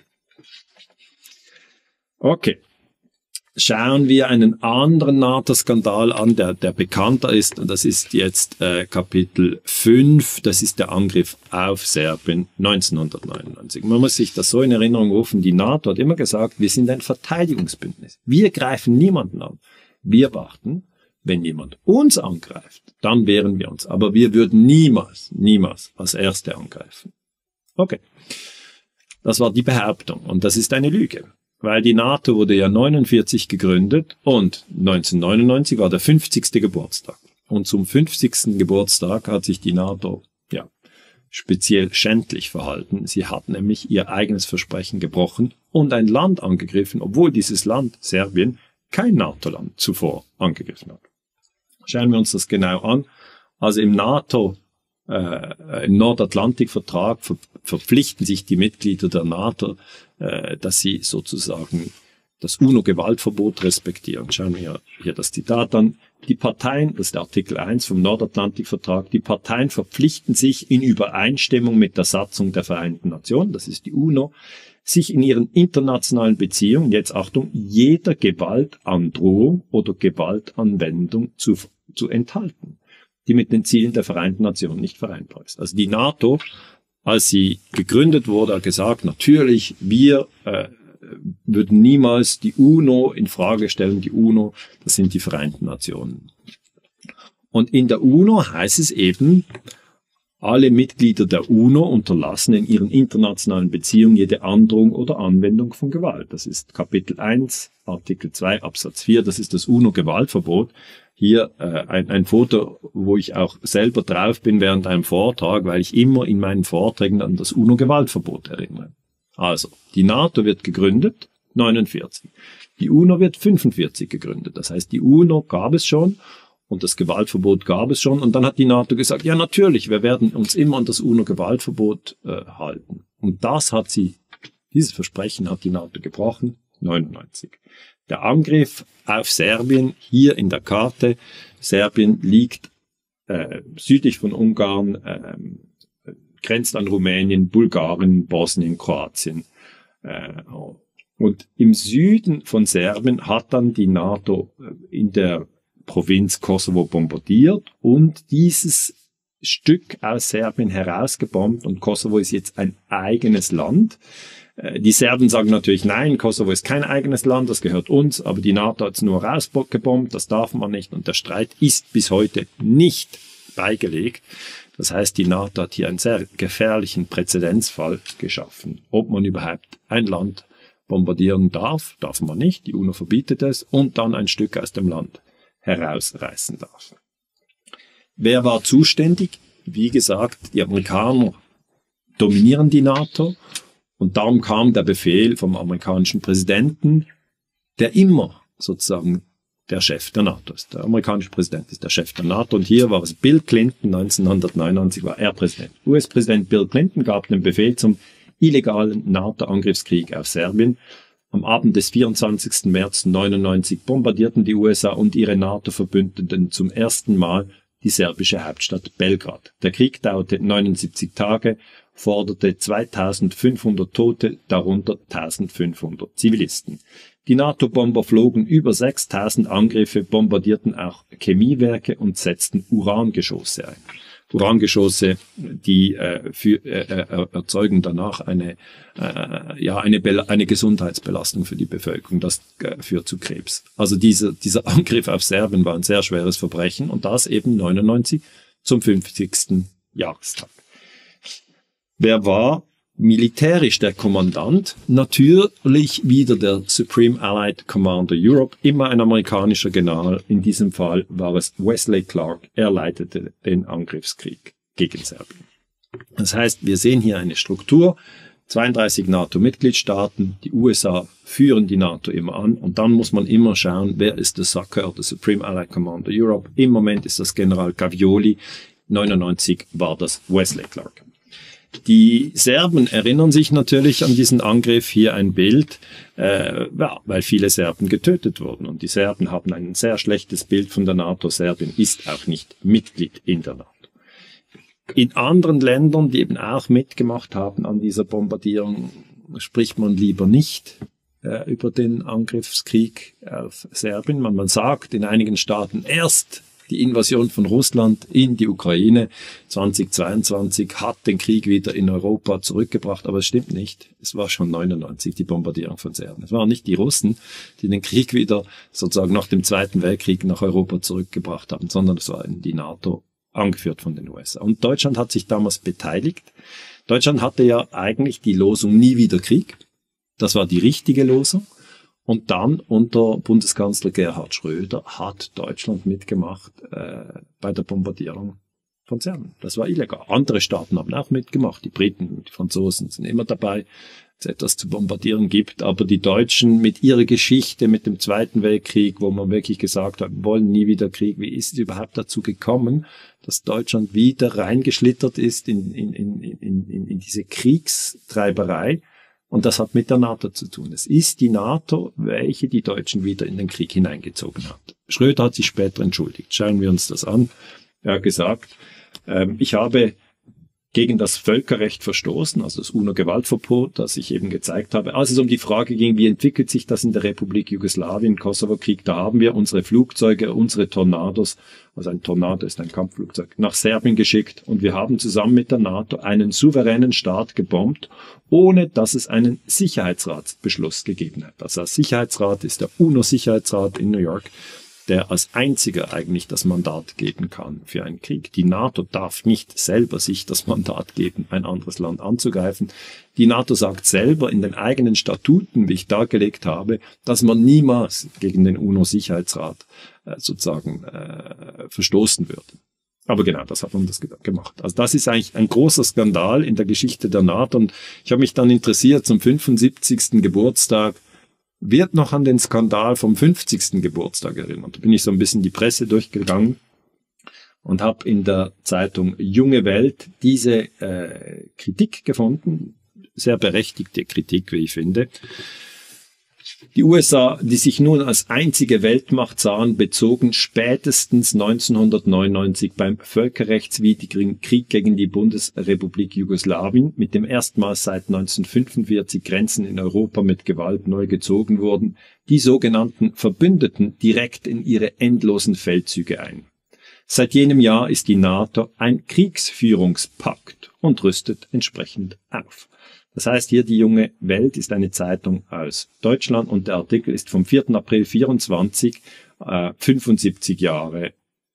A: Okay. Schauen wir einen anderen NATO-Skandal an, der bekannter ist, und das ist jetzt Kapitel 5, das ist der Angriff auf Serbien 1999. Man muss sich das so in Erinnerung rufen, die NATO hat immer gesagt, wir sind ein Verteidigungsbündnis. Wir greifen niemanden an. Wir warten, wenn jemand uns angreift, dann wehren wir uns. Aber wir würden niemals als Erste angreifen. Okay. Das war die Behauptung und das ist eine Lüge. Weil die NATO wurde ja 49 gegründet und 1999 war der 50. Geburtstag. Und zum 50. Geburtstag hat sich die NATO, ja, speziell schändlich verhalten. Sie hat nämlich ihr eigenes Versprechen gebrochen und ein Land angegriffen, obwohl dieses Land, Serbien, kein NATO-Land zuvor angegriffen hat. Schauen wir uns das genau an. Also im Nordatlantikvertrag verpflichten sich die Mitglieder der NATO, dass sie sozusagen das UNO-Gewaltverbot respektieren. Schauen wir hier das Zitat an. Die Parteien, das ist der Artikel 1 vom Nordatlantikvertrag, die Parteien verpflichten sich in Übereinstimmung mit der Satzung der Vereinten Nationen, das ist die UNO, sich in ihren internationalen Beziehungen, jetzt Achtung, jeder Gewaltandrohung oder Gewaltanwendung zu enthalten, die mit den Zielen der Vereinten Nationen nicht vereinbar ist. Also die NATO, als sie gegründet wurde, hat gesagt, natürlich, wir würden niemals die UNO in Frage stellen. Die UNO, das sind die Vereinten Nationen. Und in der UNO heißt es eben, alle Mitglieder der UNO unterlassen in ihren internationalen Beziehungen jede Androhung oder Anwendung von Gewalt. Das ist Kapitel 1, Artikel 2, Absatz 4, das ist das UNO-Gewaltverbot. Hier ein Foto, wo ich auch selber drauf bin während einem Vortrag, weil ich immer in meinen Vorträgen an das UNO-Gewaltverbot erinnere. Also, die NATO wird gegründet 49. Die UNO wird 45 gegründet. Das heißt, die UNO gab es schon und das Gewaltverbot gab es schon. Und dann hat die NATO gesagt, ja natürlich, wir werden uns immer an das UNO-Gewaltverbot halten. Und dieses Versprechen hat die NATO gebrochen, 99. Der Angriff auf Serbien, hier in der Karte, Serbien liegt südlich von Ungarn, grenzt an Rumänien, Bulgarien, Bosnien, Kroatien. Und im Süden von Serbien hat dann die NATO in der Provinz Kosovo bombardiert und dieses Stück aus Serbien herausgebombt und Kosovo ist jetzt ein eigenes Land. Die Serben sagen natürlich, nein, Kosovo ist kein eigenes Land, das gehört uns, aber die NATO hat es nur rausgebombt, das darf man nicht und der Streit ist bis heute nicht beigelegt. Das heißt, die NATO hat hier einen sehr gefährlichen Präzedenzfall geschaffen. Ob man überhaupt ein Land bombardieren darf, darf man nicht, die UNO verbietet es, und dann ein Stück aus dem Land herausreißen darf. Wer war zuständig? Wie gesagt, die Amerikaner dominieren die NATO und darum kam der Befehl vom amerikanischen Präsidenten, der immer sozusagen der Chef der NATO ist. Der amerikanische Präsident ist der Chef der NATO und hier war es Bill Clinton, 1999 war er Präsident. US-Präsident Bill Clinton gab den Befehl zum illegalen NATO-Angriffskrieg auf Serbien. Am Abend des 24. März 1999 bombardierten die USA und ihre NATO-Verbündeten zum ersten Mal die serbische Hauptstadt Belgrad. Der Krieg dauerte 79 Tage, forderte 2500 Tote, darunter 1500 Zivilisten. Die NATO-Bomber flogen über 6000 Angriffe, bombardierten auch Chemiewerke und setzten Urangeschosse ein. Urangeschosse, die erzeugen danach eine Gesundheitsbelastung für die Bevölkerung. Das führt zu Krebs. Also dieser Angriff auf Serbien war ein sehr schweres Verbrechen und das eben 99 zum 50. Jahrestag. Wer war militärisch der Kommandant? Natürlich wieder der Supreme Allied Commander Europe, immer ein amerikanischer General. In diesem Fall war es Wesley Clark. Er leitete den Angriffskrieg gegen Serbien. Das heißt, wir sehen hier eine Struktur. 32 NATO-Mitgliedstaaten, die USA führen die NATO immer an und dann muss man immer schauen, wer ist der SACEUR, der Supreme Allied Commander Europe. Im Moment ist das General Gavioli, 99 war das Wesley Clark. Die Serben erinnern sich natürlich an diesen Angriff, hier ein Bild, weil viele Serben getötet wurden. Und die Serben haben ein sehr schlechtes Bild von der NATO. Serbien ist auch nicht Mitglied in der NATO. In anderen Ländern, die eben auch mitgemacht haben an dieser Bombardierung, spricht man lieber nicht über den Angriffskrieg auf Serbien. Man sagt in einigen Staaten erst, die Invasion von Russland in die Ukraine 2022 hat den Krieg wieder in Europa zurückgebracht, aber es stimmt nicht. Es war schon 99 die Bombardierung von Serbien. Es waren nicht die Russen, die den Krieg wieder sozusagen nach dem Zweiten Weltkrieg nach Europa zurückgebracht haben, sondern es war die NATO, angeführt von den USA. Und Deutschland hat sich damals beteiligt. Deutschland hatte ja eigentlich die Losung nie wieder Krieg. Das war die richtige Losung. Und dann unter Bundeskanzler Gerhard Schröder hat Deutschland mitgemacht bei der Bombardierung von Serbien. Das war illegal. Andere Staaten haben auch mitgemacht. Die Briten, die Franzosen sind immer dabei, wenn es etwas zu bombardieren gibt. Aber die Deutschen mit ihrer Geschichte, mit dem Zweiten Weltkrieg, wo man wirklich gesagt hat, wir wollen nie wieder Krieg. Wie ist es überhaupt dazu gekommen, dass Deutschland wieder reingeschlittert ist in diese Kriegstreiberei? Und das hat mit der NATO zu tun. Es ist die NATO, welche die Deutschen wieder in den Krieg hineingezogen hat. Schröder hat sich später entschuldigt. Schauen wir uns das an. Er hat gesagt, ich habe gegen das Völkerrecht verstoßen, also das UNO-Gewaltverbot, das ich eben gezeigt habe. Als es um die Frage ging, wie entwickelt sich das in der Republik Jugoslawien, Kosovo-Krieg, da haben wir unsere Flugzeuge, unsere Tornados, also ein Tornado ist ein Kampfflugzeug, nach Serbien geschickt und wir haben zusammen mit der NATO einen souveränen Staat gebombt, ohne dass es einen Sicherheitsratsbeschluss gegeben hat. Also der Sicherheitsrat ist der UNO-Sicherheitsrat in New York, der als einziger eigentlich das Mandat geben kann für einen Krieg. Die NATO darf nicht selber sich das Mandat geben, ein anderes Land anzugreifen. Die NATO sagt selber in den eigenen Statuten, wie ich dargelegt habe, dass man niemals gegen den UNO-Sicherheitsrat sozusagen verstoßen würde. Aber genau, das hat man das gemacht. Also das ist eigentlich ein großer Skandal in der Geschichte der NATO. Und ich habe mich dann interessiert zum 75. Geburtstag wird noch an den Skandal vom 50. Geburtstag erinnert. Da bin ich so ein bisschen die Presse durchgegangen und habe in der Zeitung Junge Welt diese Kritik gefunden, sehr berechtigte Kritik, wie ich finde. Die USA, die sich nun als einzige Weltmacht sahen, bezogen spätestens 1999 beim völkerrechtswidrigen Krieg gegen die Bundesrepublik Jugoslawien, mit dem erstmals seit 1945 Grenzen in Europa mit Gewalt neu gezogen wurden, die sogenannten Verbündeten direkt in ihre endlosen Feldzüge ein. Seit jenem Jahr ist die NATO ein Kriegsführungspakt und rüstet entsprechend auf. Das heißt, hier die Junge Welt ist eine Zeitung aus Deutschland und der Artikel ist vom 4. April 24, 75 Jahre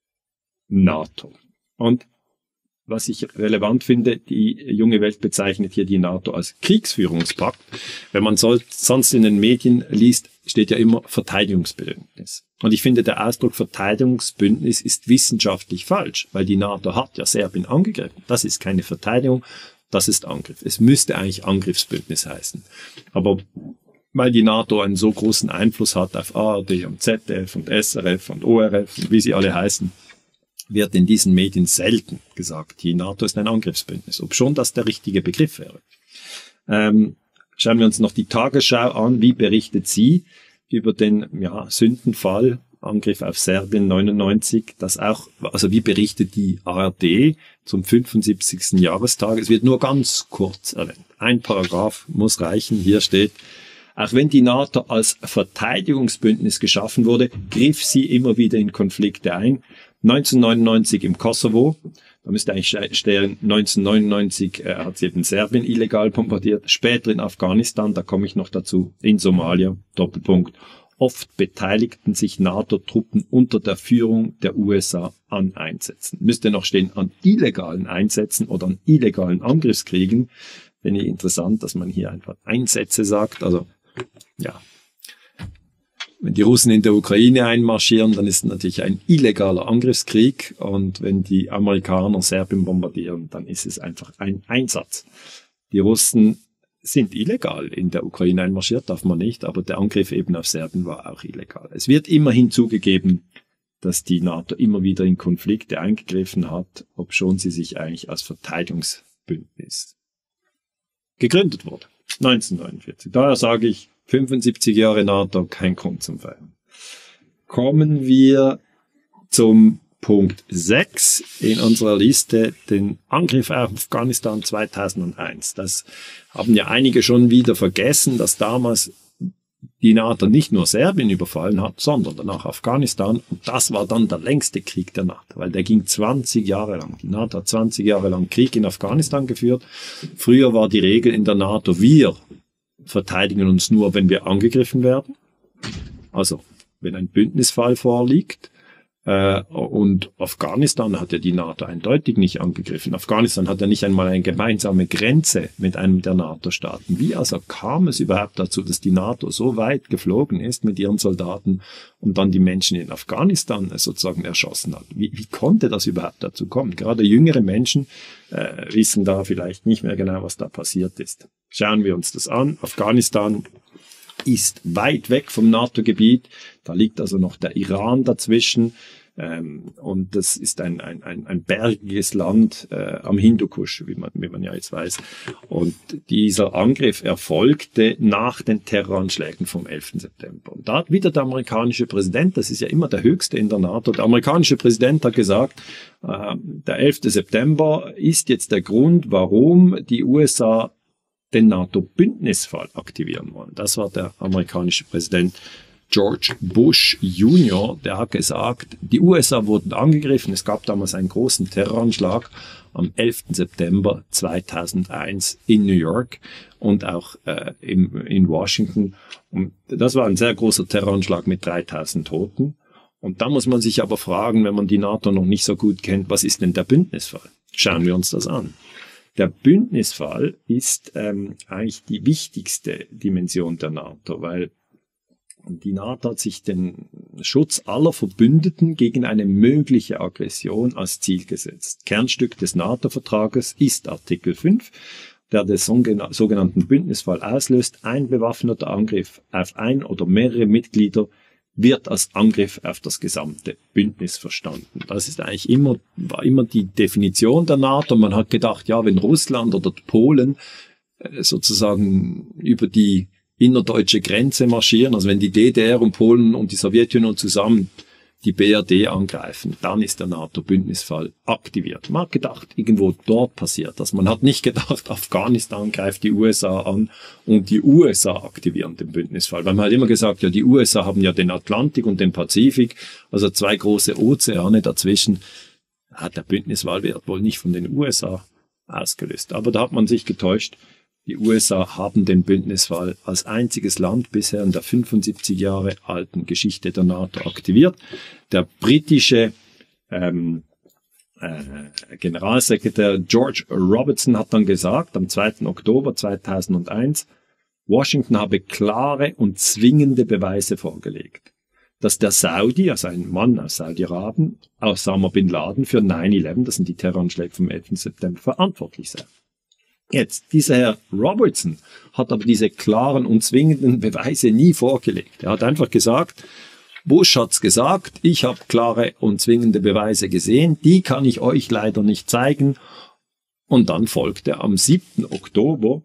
A: NATO. Und was ich relevant finde, die Junge Welt bezeichnet hier die NATO als Kriegsführungspakt. Wenn man sonst in den Medien liest, steht ja immer Verteidigungsbündnis. Und ich finde, der Ausdruck Verteidigungsbündnis ist wissenschaftlich falsch, weil die NATO hat ja Serbien angegriffen. Das ist keine Verteidigung. Das ist Angriff. Es müsste eigentlich Angriffsbündnis heißen. Aber weil die NATO einen so großen Einfluss hat auf ARD und ZDF und SRF und ORF und wie sie alle heißen, wird in diesen Medien selten gesagt, die NATO ist ein Angriffsbündnis, obschon das der richtige Begriff wäre. Schauen wir uns noch die Tagesschau an. Wie berichtet sie über den Sündenfall, Angriff auf Serbien 99, wie berichtet die ARD zum 75. Jahrestag? Es wird nur ganz kurz erwähnt. Ein Paragraph muss reichen. Hier steht: Auch wenn die NATO als Verteidigungsbündnis geschaffen wurde, griff sie immer wieder in Konflikte ein. 1999 im Kosovo, da müsste eigentlich stehen, 1999 hat sie eben Serbien illegal bombardiert, später in Afghanistan, da komme ich noch dazu, in Somalia, Doppelpunkt. Oft beteiligten sich NATO-Truppen unter der Führung der USA an Einsätzen. Müsste noch stehen, an illegalen Einsätzen oder an illegalen Angriffskriegen. Finde ich interessant, dass man hier einfach Einsätze sagt. Also, ja. Wenn die Russen in der Ukraine einmarschieren, dann ist es natürlich ein illegaler Angriffskrieg. Und wenn die Amerikaner Serbien bombardieren, dann ist es einfach ein Einsatz. Die Russen sind illegal in der Ukraine einmarschiert, darf man nicht, aber der Angriff eben auf Serbien war auch illegal. Es wird immerhin zugegeben, dass die NATO immer wieder in Konflikte eingegriffen hat, obschon sie sich eigentlich als Verteidigungsbündnis gegründet wurde. 1949. Daher sage ich, 75 Jahre NATO, kein Grund zum Feiern. Kommen wir zum Punkt 6 in unserer Liste, den Angriff auf Afghanistan 2001. Das haben ja einige schon wieder vergessen, dass damals die NATO nicht nur Serbien überfallen hat, sondern danach Afghanistan. Und das war dann der längste Krieg der NATO, weil der ging 20 Jahre lang. Die NATO hat 20 Jahre lang Krieg in Afghanistan geführt. Früher war die Regel in der NATO, wir verteidigen uns nur, wenn wir angegriffen werden. Also, wenn ein Bündnisfall vorliegt. Und Afghanistan hat ja die NATO eindeutig nicht angegriffen. Afghanistan hat ja nicht einmal eine gemeinsame Grenze mit einem der NATO-Staaten. Wie also kam es überhaupt dazu, dass die NATO so weit geflogen ist mit ihren Soldaten und dann die Menschen in Afghanistan sozusagen erschossen hat? Wie konnte das überhaupt dazu kommen? Gerade jüngere Menschen wissen da vielleicht nicht mehr genau, was da passiert ist. Schauen wir uns das an. Afghanistan ist weit weg vom NATO-Gebiet. Da liegt also noch der Iran dazwischen. Und das ist ein bergiges Land am Hindukusch, wie man ja jetzt weiß. Und dieser Angriff erfolgte nach den Terroranschlägen vom 11. September. Und da hat wieder der amerikanische Präsident, das ist ja immer der höchste in der NATO, der amerikanische Präsident hat gesagt, der 11. September ist jetzt der Grund, warum die USA den NATO-Bündnisfall aktivieren wollen. Das war der amerikanische Präsident George Bush Jr., der hat gesagt, die USA wurden angegriffen. Es gab damals einen großen Terroranschlag am 11. September 2001 in New York und auch in Washington. Und das war ein sehr großer Terroranschlag mit 3000 Toten. Und da muss man sich aber fragen, wenn man die NATO noch nicht so gut kennt, was ist denn der Bündnisfall? Schauen wir uns das an. Der Bündnisfall ist eigentlich die wichtigste Dimension der NATO, weil die NATO hat sich den Schutz aller Verbündeten gegen eine mögliche Aggression als Ziel gesetzt. Kernstück des NATO-Vertrages ist Artikel 5. der den sogenannten Bündnisfall auslöst. Ein bewaffneter Angriff auf ein oder mehrere Mitglieder wird als Angriff auf das gesamte Bündnis verstanden. Das ist eigentlich war immer die Definition der NATO. Man hat gedacht, ja, wenn Russland oder Polen sozusagen über die innerdeutsche Grenze marschieren, also wenn die DDR und Polen und die Sowjetunion zusammen die BRD angreifen, dann ist der NATO-Bündnisfall aktiviert. Man hat gedacht, irgendwo dort passiert das. Man hat nicht gedacht, Afghanistan greift die USA an und die USA aktivieren den Bündnisfall. Weil man hat immer gesagt, ja, die USA haben ja den Atlantik und den Pazifik, also zwei große Ozeane dazwischen. Der Bündnisfall wird wohl nicht von den USA ausgelöst. Aber da hat man sich getäuscht. Die USA haben den Bündnisfall als einziges Land bisher in der 75 Jahre alten Geschichte der NATO aktiviert. Der britische Generalsekretär George Robertson hat dann gesagt, am 2. Oktober 2001, Washington habe klare und zwingende Beweise vorgelegt, dass der Saudi, also ein Mann aus Saudi-Arabien, Osama Bin Laden für 9/11, das sind die Terroranschläge vom 11. September, verantwortlich sei. Jetzt, dieser Herr Robertson hat aber diese klaren und zwingenden Beweise nie vorgelegt. Er hat einfach gesagt, Bush hat's gesagt, ich habe klare und zwingende Beweise gesehen, die kann ich euch leider nicht zeigen. Und dann folgte am 7. Oktober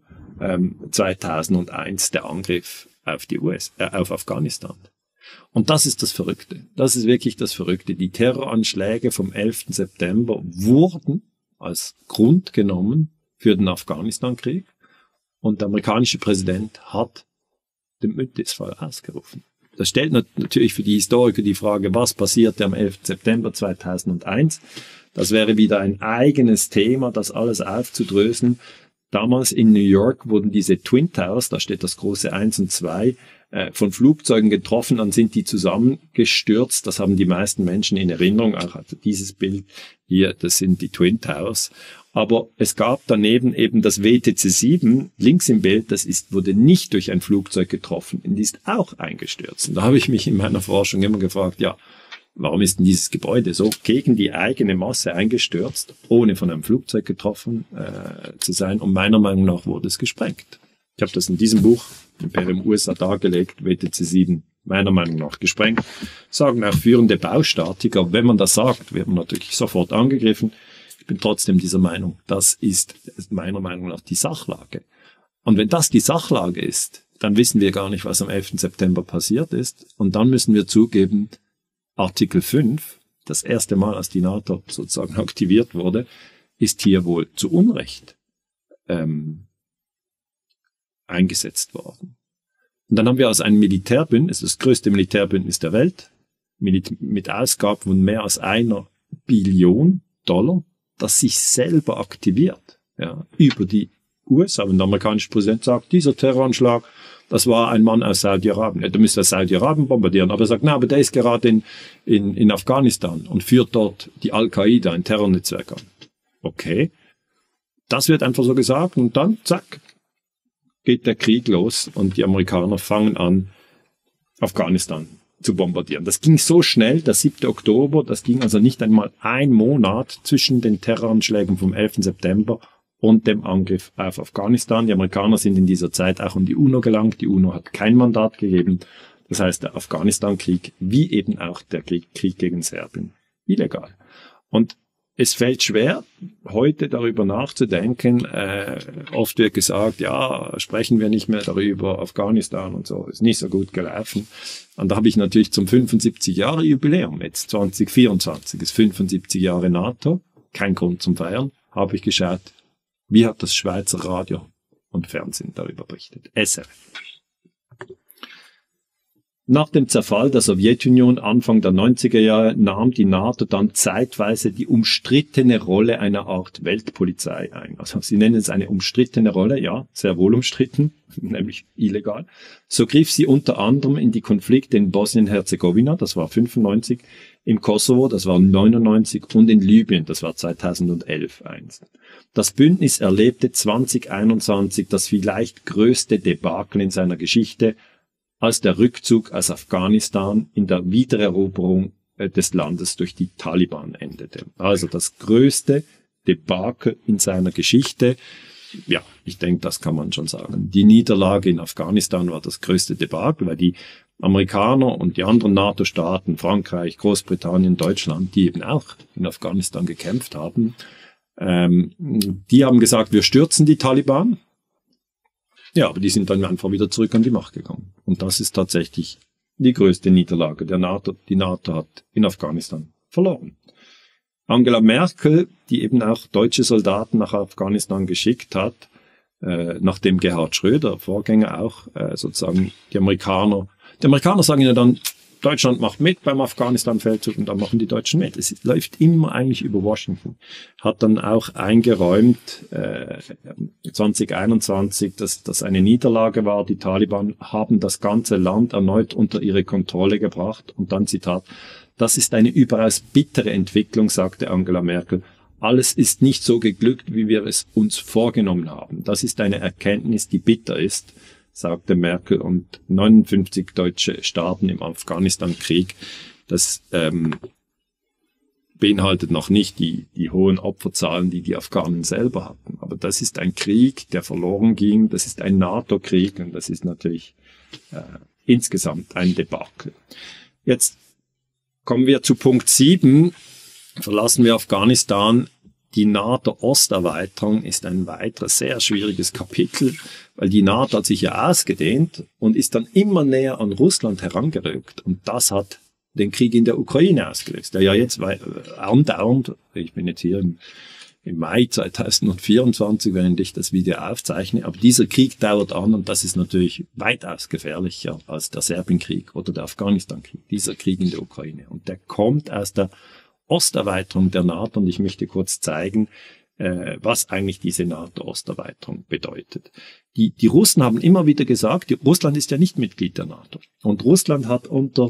A: 2001 der Angriff auf auf Afghanistan. Und das ist das Verrückte. Das ist wirklich das Verrückte. Die Terroranschläge vom 11. September wurden als Grund genommen für den Afghanistan-Krieg und der amerikanische Präsident hat den Bündnisfall ausgerufen. Das stellt natürlich für die Historiker die Frage, was passierte am 11. September 2001? Das wäre wieder ein eigenes Thema, das alles aufzudröseln. Damals in New York wurden diese Twin Towers, da steht das große 1 und 2, von Flugzeugen getroffen, dann sind die zusammengestürzt. Das haben die meisten Menschen in Erinnerung, auch also dieses Bild hier, das sind die Twin Towers. Aber es gab daneben eben das WTC 7, links im Bild, wurde nicht durch ein Flugzeug getroffen, und die ist auch eingestürzt. Und da habe ich mich in meiner Forschung immer gefragt, ja, warum ist denn dieses Gebäude so gegen die eigene Masse eingestürzt, ohne von einem Flugzeug getroffen zu sein? Und meiner Meinung nach wurde es gesprengt. Ich habe das in diesem Buch, Imperium USA, dargelegt, WTC 7, meiner Meinung nach gesprengt. Sagen auch führende Baustatiker, wenn man das sagt, wird man natürlich sofort angegriffen. Ich bin trotzdem dieser Meinung, das ist meiner Meinung nach die Sachlage. Und wenn das die Sachlage ist, dann wissen wir gar nicht, was am 11. September passiert ist. Und dann müssen wir zugeben, Artikel 5, das erste Mal, als die NATO sozusagen aktiviert wurde, ist hier wohl zu Unrecht eingesetzt worden. Und dann haben wir also ein Militärbündnis, das größte Militärbündnis der Welt, mit Ausgaben von mehr als $1 Billion, das sich selber aktiviert, ja, über die USA. Und der amerikanische Präsident sagt, dieser Terroranschlag, das war ein Mann aus Saudi-Arabien. Ja, da müsste er Saudi-Arabien bombardieren. Aber er sagt, na, aber der ist gerade in Afghanistan und führt dort die Al-Qaida, ein Terrornetzwerk an. Okay. Das wird einfach so gesagt und dann, zack, geht der Krieg los und die Amerikaner fangen an, Afghanistan zu bombardieren. Das ging so schnell, der 7. Oktober, das ging also nicht einmal ein Monat zwischen den Terroranschlägen vom 11. September und dem Angriff auf Afghanistan. Die Amerikaner sind in dieser Zeit auch an die UNO gelangt. Die UNO hat kein Mandat gegeben. Das heißt, der Afghanistan-Krieg, wie eben auch der Krieg gegen Serbien, illegal. Und es fällt schwer, heute darüber nachzudenken. Oft wird gesagt, ja, sprechen wir nicht mehr darüber, Afghanistan und so, ist nicht so gut gelaufen. Und da habe ich natürlich zum 75-Jahre-Jubiläum, jetzt 2024, ist 75 Jahre NATO, kein Grund zum Feiern, habe ich geschaut, wie hat das Schweizer Radio und Fernsehen darüber berichtet? SRF. Nach dem Zerfall der Sowjetunion Anfang der 90er Jahre nahm die NATO dann zeitweise die umstrittene Rolle einer Art Weltpolizei ein. Also sie nennen es eine umstrittene Rolle, ja, sehr wohl umstritten, nämlich illegal. So griff sie unter anderem in die Konflikte in Bosnien-Herzegowina, das war 95, im Kosovo, das war 99 und in Libyen, das war 2011 ein. Das Bündnis erlebte 2021 das vielleicht größte Debakel in seiner Geschichte, als der Rückzug aus Afghanistan in der Wiedereroberung des Landes durch die Taliban endete. Also das größte Debakel in seiner Geschichte. ja, ich denke, das kann man schon sagen. Die Niederlage in Afghanistan war das größte Debakel, weil die Amerikaner und die anderen NATO-Staaten, Frankreich, Großbritannien, Deutschland, die eben auch in Afghanistan gekämpft haben, die haben gesagt, wir stürzen die Taliban. Ja, aber die sind dann einfach wieder zurück an die Macht gekommen. Und das ist tatsächlich die größte Niederlage der NATO. Die NATO hat in Afghanistan verloren. Angela Merkel, die eben auch deutsche Soldaten nach Afghanistan geschickt hat, nachdem Gerhard Schröder, Vorgänger auch, sozusagen die Amerikaner sagen ja dann, Deutschland macht mit beim Afghanistan-Feldzug und dann machen die Deutschen mit. Es läuft immer eigentlich über Washington. Hat dann auch eingeräumt, 2021, dass das eine Niederlage war. Die Taliban haben das ganze Land erneut unter ihre Kontrolle gebracht. Und dann Zitat, das ist eine überaus bittere Entwicklung, sagte Angela Merkel. Alles ist nicht so geglückt, wie wir es uns vorgenommen haben. Das ist eine Erkenntnis, die bitter ist, sagte Merkel, und 59 Deutsche starben im Afghanistan-Krieg. Das beinhaltet noch nicht die hohen Opferzahlen, die Afghanen selber hatten. Aber das ist ein Krieg, der verloren ging. Das ist ein NATO-Krieg und das ist natürlich insgesamt ein Debakel. Jetzt kommen wir zu Punkt 7. Verlassen wir Afghanistan. Die NATO-Osterweiterung ist ein weiteres sehr schwieriges Kapitel, weil die NATO hat sich ja ausgedehnt und ist dann immer näher an Russland herangerückt. Und das hat den Krieg in der Ukraine ausgelöst, der ja jetzt andauernd, ich bin jetzt hier im Mai 2024, während ich das Video aufzeichne, aber dieser Krieg dauert an und das ist natürlich weitaus gefährlicher als der Serbienkrieg oder der Afghanistan-Krieg, dieser Krieg in der Ukraine. Und der kommt aus der Osterweiterung der NATO und ich möchte kurz zeigen, was eigentlich diese NATO-Osterweiterung bedeutet. Die Russen haben immer wieder gesagt, Russland ist ja nicht Mitglied der NATO. Und Russland hat unter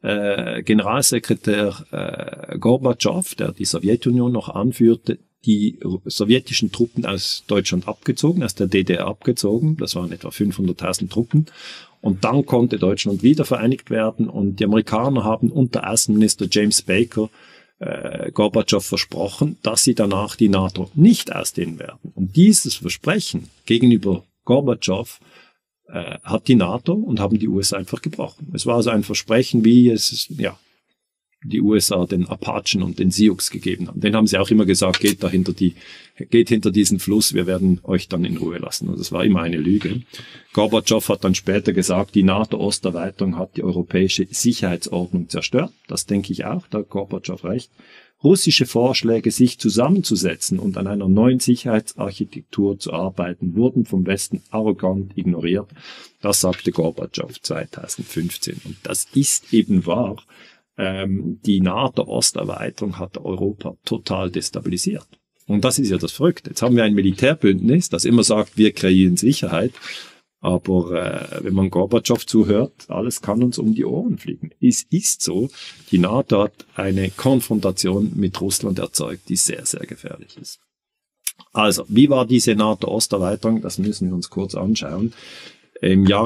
A: Generalsekretär Gorbatschow, der die Sowjetunion noch anführte, die sowjetischen Truppen aus Deutschland abgezogen, aus der DDR abgezogen. Das waren etwa 500.000 Truppen. Und dann konnte Deutschland wieder vereinigt werden. Und die Amerikaner haben unter Außenminister James Baker Gorbatschow versprochen, dass sie danach die NATO nicht ausdehnen werden. Und dieses Versprechen gegenüber Gorbatschow hat die NATO und haben die USA einfach gebrochen. Es war also ein Versprechen, wie es die USA den Apachen und den Sioux gegeben haben. Den haben sie auch immer gesagt, geht hinter diesen Fluss, wir werden euch dann in Ruhe lassen. Und das war immer eine Lüge. Gorbatschow hat dann später gesagt, die NATO-Osterweiterung hat die europäische Sicherheitsordnung zerstört. Das denke ich auch, da hat Gorbatschow recht. Russische Vorschläge, sich zusammenzusetzen und an einer neuen Sicherheitsarchitektur zu arbeiten, wurden vom Westen arrogant ignoriert. Das sagte Gorbatschow 2015. Und das ist eben wahr. Die NATO-Osterweiterung hat Europa total destabilisiert. Und das ist ja das Verrückte. Jetzt haben wir ein Militärbündnis, das immer sagt, wir kreieren Sicherheit. Aber wenn man Gorbatschow zuhört, alles kann uns um die Ohren fliegen. Es ist so, die NATO hat eine Konfrontation mit Russland erzeugt, die sehr, sehr gefährlich ist. Also, wie war diese NATO-Osterweiterung? Das müssen wir uns kurz anschauen. Im Jahre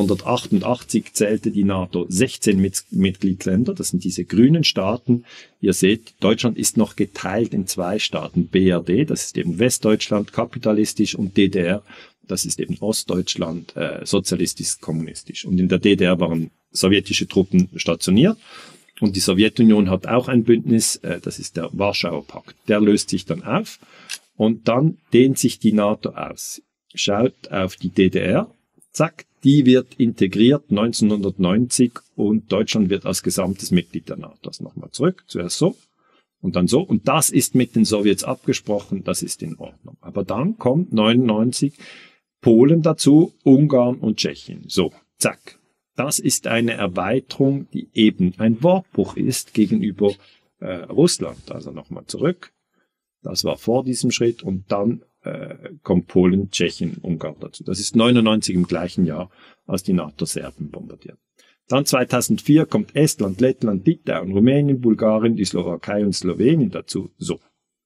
A: 1988 zählte die NATO 16 Mitgliedsländer, das sind diese grünen Staaten. Ihr seht, Deutschland ist noch geteilt in 2 Staaten, BRD, das ist eben Westdeutschland, kapitalistisch, und DDR, das ist eben Ostdeutschland, sozialistisch-kommunistisch. Und in der DDR waren sowjetische Truppen stationiert und die Sowjetunion hat auch ein Bündnis, das ist der Warschauer Pakt. Der löst sich dann auf und dann dehnt sich die NATO aus. Schaut auf die DDR. Zack, die wird integriert 1990 und Deutschland wird als gesamtes Mitglied der NATO. Das nochmal zurück, zuerst so und dann so. Und das ist mit den Sowjets abgesprochen, das ist in Ordnung. Aber dann kommt 99 Polen dazu, Ungarn und Tschechien. So, zack. Das ist eine Erweiterung, die eben ein Wortbruch ist gegenüber Russland. Also nochmal zurück. Das war vor diesem Schritt und dann kommt Polen, Tschechien, Ungarn dazu. Das ist 99 im gleichen Jahr, als die NATO Serbien bombardiert. Dann 2004 kommt Estland, Lettland, Litauen, Rumänien, Bulgarien, die Slowakei und Slowenien dazu. So.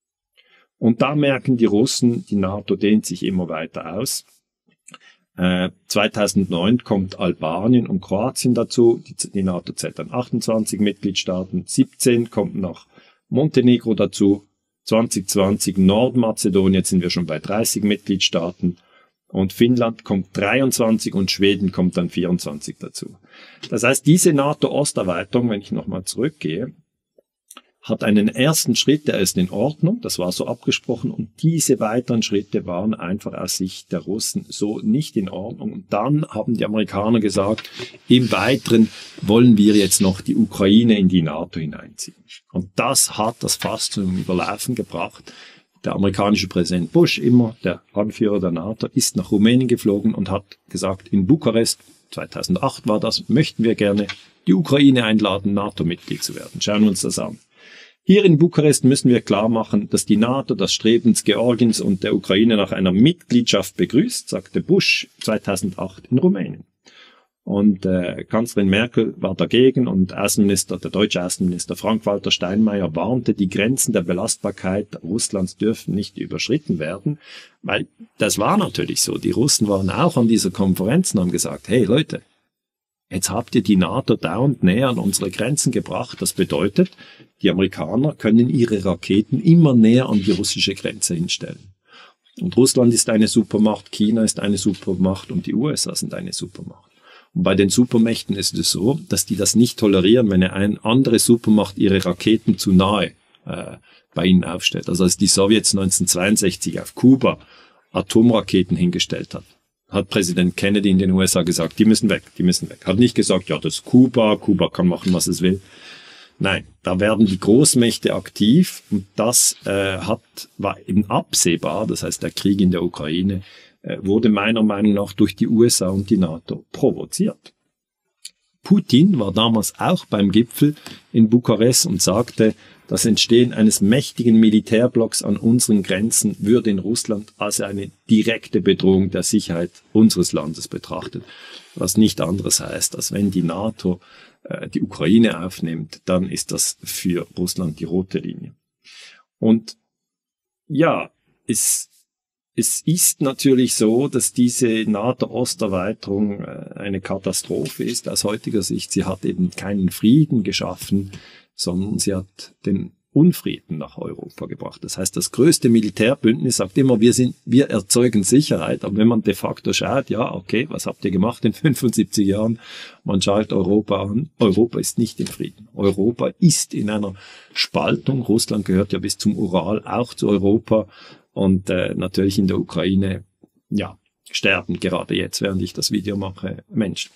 A: Und da merken die Russen, die NATO dehnt sich immer weiter aus. 2009 kommt Albanien und Kroatien dazu. Die NATO zählt dann 28 Mitgliedstaaten. 17 kommt noch Montenegro dazu. 2020 Nordmazedonien, jetzt sind wir schon bei 30 Mitgliedstaaten. Und Finnland kommt 23 und Schweden kommt dann 24 dazu. Das heißt, diese NATO-Osterweiterung, wenn ich nochmal zurückgehe, hat einen ersten Schritt, der ist in Ordnung, das war so abgesprochen, und diese weiteren Schritte waren einfach aus Sicht der Russen so nicht in Ordnung. Und dann haben die Amerikaner gesagt, im Weiteren wollen wir jetzt noch die Ukraine in die NATO hineinziehen. Und das hat das fast zum Überlaufen gebracht. Der amerikanische Präsident Bush, immer der Anführer der NATO, ist nach Rumänien geflogen und hat gesagt, in Bukarest, 2008 war das, möchten wir gerne die Ukraine einladen, NATO-Mitglied zu werden. Schauen wir uns das an. Hier in Bukarest müssen wir klar machen, dass die NATO das Streben Georgiens und der Ukraine nach einer Mitgliedschaft begrüßt, sagte Bush 2008 in Rumänien. Und Kanzlerin Merkel war dagegen und der deutsche Außenminister Frank-Walter Steinmeier warnte, die Grenzen der Belastbarkeit Russlands dürfen nicht überschritten werden, weil das war natürlich so. Die Russen waren auch an dieser Konferenz und haben gesagt, hey Leute, jetzt habt ihr die NATO dauernd näher an unsere Grenzen gebracht. Das bedeutet, die Amerikaner können ihre Raketen immer näher an die russische Grenze hinstellen. Und Russland ist eine Supermacht, China ist eine Supermacht und die USA sind eine Supermacht. Und bei den Supermächten ist es so, dass die das nicht tolerieren, wenn eine andere Supermacht ihre Raketen zu nahe bei ihnen aufstellt. Also als die Sowjets 1962 auf Kuba Atomraketen hingestellt hat Präsident Kennedy in den USA gesagt, die müssen weg, die müssen weg. Hat nicht gesagt, ja, das ist Kuba kann machen, was es will. Nein, da werden die Großmächte aktiv und das war eben absehbar. Das heißt, der Krieg in der Ukraine wurde meiner Meinung nach durch die USA und die NATO provoziert. Putin war damals auch beim Gipfel in Bukarest und sagte, das Entstehen eines mächtigen Militärblocks an unseren Grenzen würde in Russland als eine direkte Bedrohung der Sicherheit unseres Landes betrachtet. Was nicht anderes heißt, als wenn die NATO die Ukraine aufnimmt, dann ist das für Russland die rote Linie. Und ja, es ist natürlich so, dass diese NATO-Osterweiterung eine Katastrophe ist aus heutiger Sicht. Sie hat eben keinen Frieden geschaffen, sondern sie hat den Unfrieden nach Europa gebracht. Das heißt, das größte Militärbündnis sagt immer, wir erzeugen Sicherheit. Aber wenn man de facto schaut, ja, okay, was habt ihr gemacht in 75 Jahren? Man schaut Europa an. Europa ist nicht in Frieden. Europa ist in einer Spaltung. Russland gehört ja bis zum Ural auch zu Europa. Und natürlich in der Ukraine, ja, sterben gerade jetzt, während ich das Video mache, Menschen.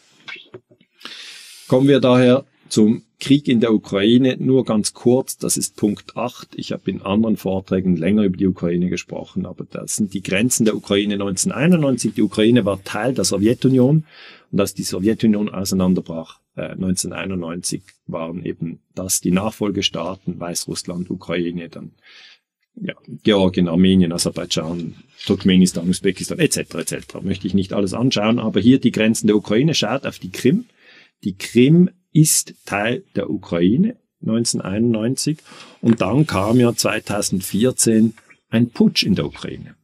A: Kommen wir daher zum Krieg in der Ukraine, nur ganz kurz, das ist Punkt 8. Ich habe in anderen Vorträgen länger über die Ukraine gesprochen, aber das sind die Grenzen der Ukraine 1991. Die Ukraine war Teil der Sowjetunion und als die Sowjetunion auseinanderbrach 1991, waren eben das die Nachfolgestaaten, Weißrussland, Ukraine, dann ja, Georgien, Armenien, Aserbaidschan, Turkmenistan, Usbekistan etc. Möchte ich nicht alles anschauen, aber hier die Grenzen der Ukraine, schaut auf die Krim. Die Krim ist Teil der Ukraine 1991 und dann kam ja 2014 ein Putsch in der Ukraine.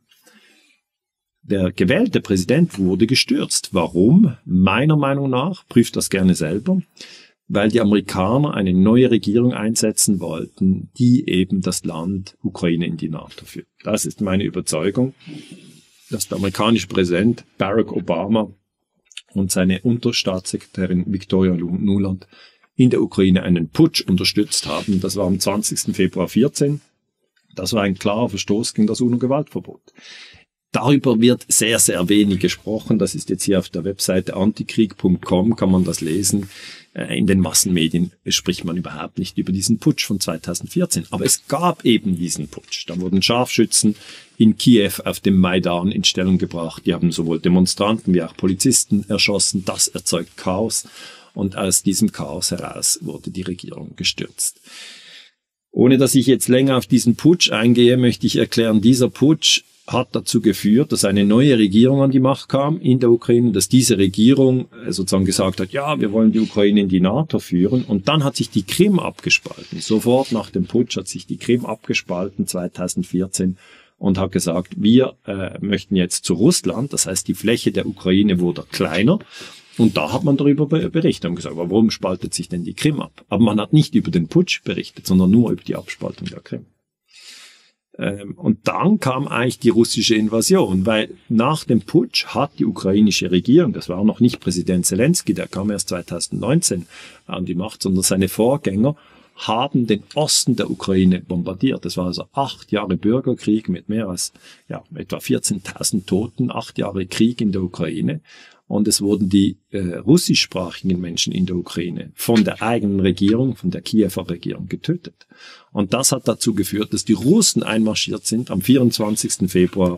A: Der gewählte Präsident wurde gestürzt. Warum? Meiner Meinung nach, prüft das gerne selber, weil die Amerikaner eine neue Regierung einsetzen wollten, die eben das Land Ukraine in die NATO führt. Das ist meine Überzeugung, dass der amerikanische Präsident Barack Obama und seine Unterstaatssekretärin Victoria Nuland in der Ukraine einen Putsch unterstützt haben. Das war am 20. Februar 2014. Das war ein klarer Verstoß gegen das UNO-Gewaltverbot. Darüber wird sehr, sehr wenig gesprochen. Das ist jetzt hier auf der Webseite antikrieg.com, kann man das lesen. In den Massenmedien spricht man überhaupt nicht über diesen Putsch von 2014. Aber es gab eben diesen Putsch. Da wurden Scharfschützen in Kiew auf dem Maidan in Stellung gebracht. Die haben sowohl Demonstranten wie auch Polizisten erschossen. Das erzeugt Chaos. Und aus diesem Chaos heraus wurde die Regierung gestürzt. Ohne dass ich jetzt länger auf diesen Putsch eingehe, möchte ich erklären, dieser Putsch hat dazu geführt, dass eine neue Regierung an die Macht kam in der Ukraine, dass diese Regierung sozusagen gesagt hat, ja, wir wollen die Ukraine in die NATO führen. Und dann hat sich die Krim abgespalten. Sofort nach dem Putsch hat sich die Krim abgespalten, 2014, und hat gesagt, wir möchten jetzt zu Russland. Das heißt, die Fläche der Ukraine wurde kleiner. Und da hat man darüber berichtet und gesagt, warum spaltet sich denn die Krim ab? Aber man hat nicht über den Putsch berichtet, sondern nur über die Abspaltung der Krim. Und dann kam eigentlich die russische Invasion, weil nach dem Putsch hat die ukrainische Regierung, das war auch noch nicht Präsident Zelensky, der kam erst 2019 an die Macht, sondern seine Vorgänger, haben den Osten der Ukraine bombardiert. Das war also 8 Jahre Bürgerkrieg mit mehr als etwa 14.000 Toten, 8 Jahre Krieg in der Ukraine. Und es wurden die russischsprachigen Menschen in der Ukraine von der eigenen Regierung, von der Kiewer Regierung getötet. Und das hat dazu geführt, dass die Russen einmarschiert sind am 24. Februar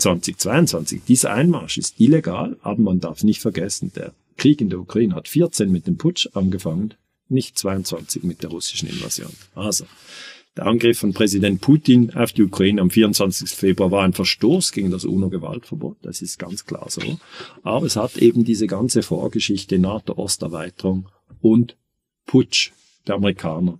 A: 2022. Dieser Einmarsch ist illegal, aber man darf nicht vergessen, der Krieg in der Ukraine hat 14 mit dem Putsch angefangen, nicht 22 mit der russischen Invasion. Also, der Angriff von Präsident Putin auf die Ukraine am 24. Februar war ein Verstoß gegen das UNO-Gewaltverbot, das ist ganz klar so. Aber es hat eben diese ganze Vorgeschichte NATO-Osterweiterung und Putsch der Amerikaner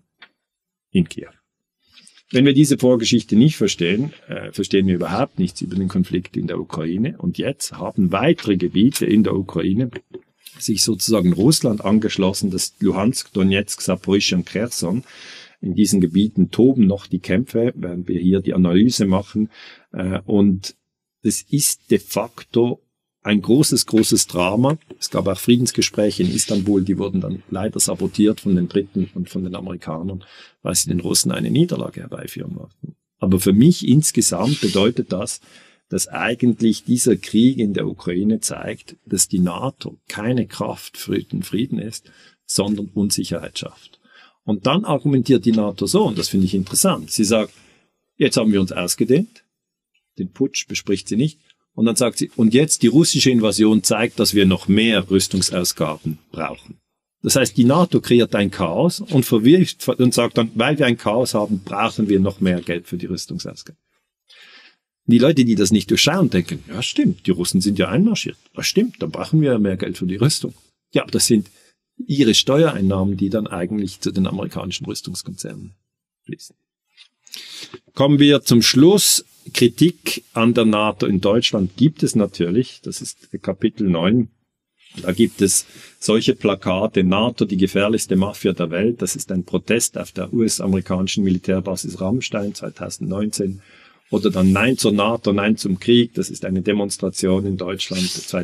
A: in Kiew. Wenn wir diese Vorgeschichte nicht verstehen, verstehen wir überhaupt nichts über den Konflikt in der Ukraine. Und jetzt haben weitere Gebiete in der Ukraine sich sozusagen Russland angeschlossen, das Luhansk, Donetsk, Saporischschja und Cherson. In diesen Gebieten toben noch die Kämpfe, während wir hier die Analyse machen. Und es ist de facto ein großes Drama. Es gab auch Friedensgespräche in Istanbul, die wurden dann leider sabotiert von den Briten und von den Amerikanern, weil sie den Russen eine Niederlage herbeiführen wollten. Aber für mich insgesamt bedeutet das, dass eigentlich dieser Krieg in der Ukraine zeigt, dass die NATO keine Kraft für den Frieden ist, sondern Unsicherheit schafft. Und dann argumentiert die NATO so, und das finde ich interessant. Sie sagt, jetzt haben wir uns ausgedehnt, den Putsch bespricht sie nicht, und dann sagt sie, und jetzt die russische Invasion zeigt, dass wir noch mehr Rüstungsausgaben brauchen. Das heißt, die NATO kreiert ein Chaos und verwirft und sagt dann, weil wir ein Chaos haben, brauchen wir noch mehr Geld für die Rüstungsausgaben. Die Leute, die das nicht durchschauen, denken, ja stimmt, die Russen sind ja einmarschiert. Ja stimmt, dann brauchen wir mehr Geld für die Rüstung. Ja, aber das sind ihre Steuereinnahmen, die dann eigentlich zu den amerikanischen Rüstungskonzernen fließen. Kommen wir zum Schluss. Kritik an der NATO in Deutschland gibt es natürlich. Das ist Kapitel 9. Da gibt es solche Plakate, NATO, die gefährlichste Mafia der Welt. Das ist ein Protest auf der US-amerikanischen Militärbasis Ramstein 2019. Oder dann Nein zur NATO, Nein zum Krieg. Das ist eine Demonstration in Deutschland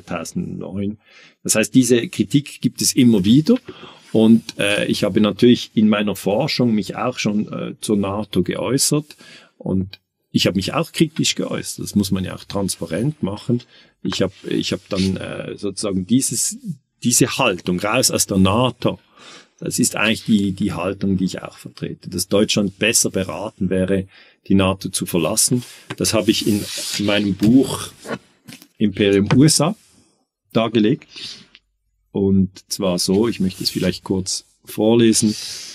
A: 2009. Das heißt, diese Kritik gibt es immer wieder. Und ich habe natürlich in meiner Forschung mich auch schon zur NATO geäußert. Und ich habe mich auch kritisch geäußert. Das muss man ja auch transparent machen. Ich hab dann sozusagen diese Haltung raus aus der NATO. Das ist eigentlich die Haltung, die ich auch vertrete, dass Deutschland besser beraten wäre, die NATO zu verlassen. Das habe ich in meinem Buch Imperium USA dargelegt. Und zwar so, ich möchte es vielleicht kurz vorlesen.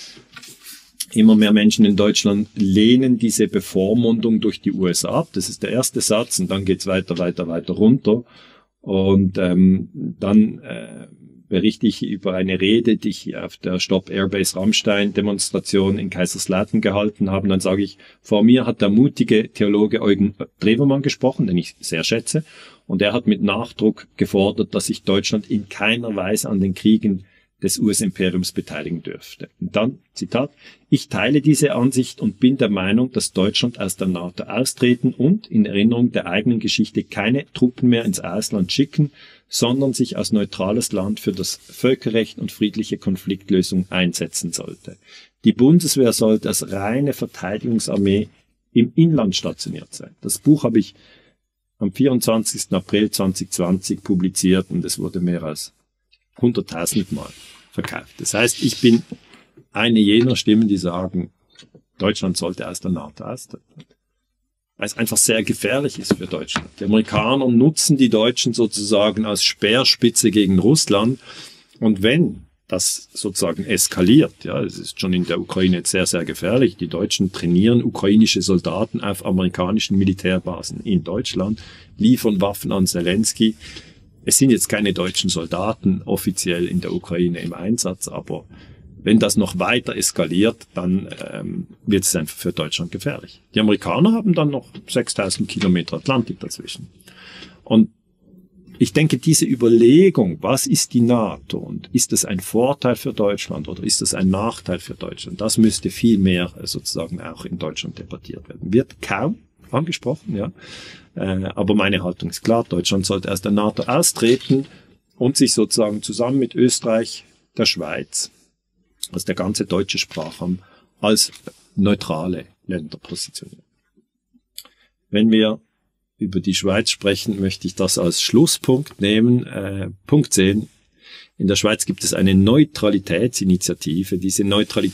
A: Immer mehr Menschen in Deutschland lehnen diese Bevormundung durch die USA ab. Das ist der erste Satz und dann geht's weiter runter. Und dann berichte ich über eine Rede, die ich auf der Stop Airbase Ramstein Demonstration in Kaiserslautern gehalten habe. Und dann sage ich, vor mir hat der mutige Theologe Eugen Drewermann gesprochen, den ich sehr schätze. Und er hat mit Nachdruck gefordert, dass sich Deutschland in keiner Weise an den Kriegen des US-Imperiums beteiligen dürfte. Und dann, Zitat, ich teile diese Ansicht und bin der Meinung, dass Deutschland aus der NATO austreten und in Erinnerung der eigenen Geschichte keine Truppen mehr ins Ausland schicken, sondern sich als neutrales Land für das Völkerrecht und friedliche Konfliktlösung einsetzen sollte. Die Bundeswehr sollte als reine Verteidigungsarmee im Inland stationiert sein. Das Buch habe ich am 24. April 2020 publiziert und es wurde mehr als 100.000 Mal verkauft. Das heißt, ich bin eine jener Stimmen, die sagen, Deutschland sollte aus der NATO austreten. Weil es einfach sehr gefährlich ist für Deutschland. Die Amerikaner nutzen die Deutschen sozusagen als Speerspitze gegen Russland. Und wenn das sozusagen eskaliert, ja, es ist schon in der Ukraine jetzt sehr, sehr gefährlich. Die Deutschen trainieren ukrainische Soldaten auf amerikanischen Militärbasen in Deutschland, liefern Waffen an Zelensky. Es sind jetzt keine deutschen Soldaten offiziell in der Ukraine im Einsatz, aber wenn das noch weiter eskaliert, dann wird es einfach für Deutschland gefährlich. Die Amerikaner haben dann noch 6.000 Kilometer Atlantik dazwischen. Und ich denke, diese Überlegung, was ist die NATO und ist das ein Vorteil für Deutschland oder ist das ein Nachteil für Deutschland, das müsste viel mehr sozusagen auch in Deutschland debattiert werden. Wird kaum angesprochen, ja. Aber meine Haltung ist klar, Deutschland sollte aus der NATO austreten und sich sozusagen zusammen mit Österreich, der Schweiz, also der ganze deutsche Sprachraum, als neutrale Länder positionieren. Wenn wir über die Schweiz sprechen, möchte ich das als Schlusspunkt nehmen. Punkt 10. In der Schweiz gibt es eine Neutralitätsinitiative. Diese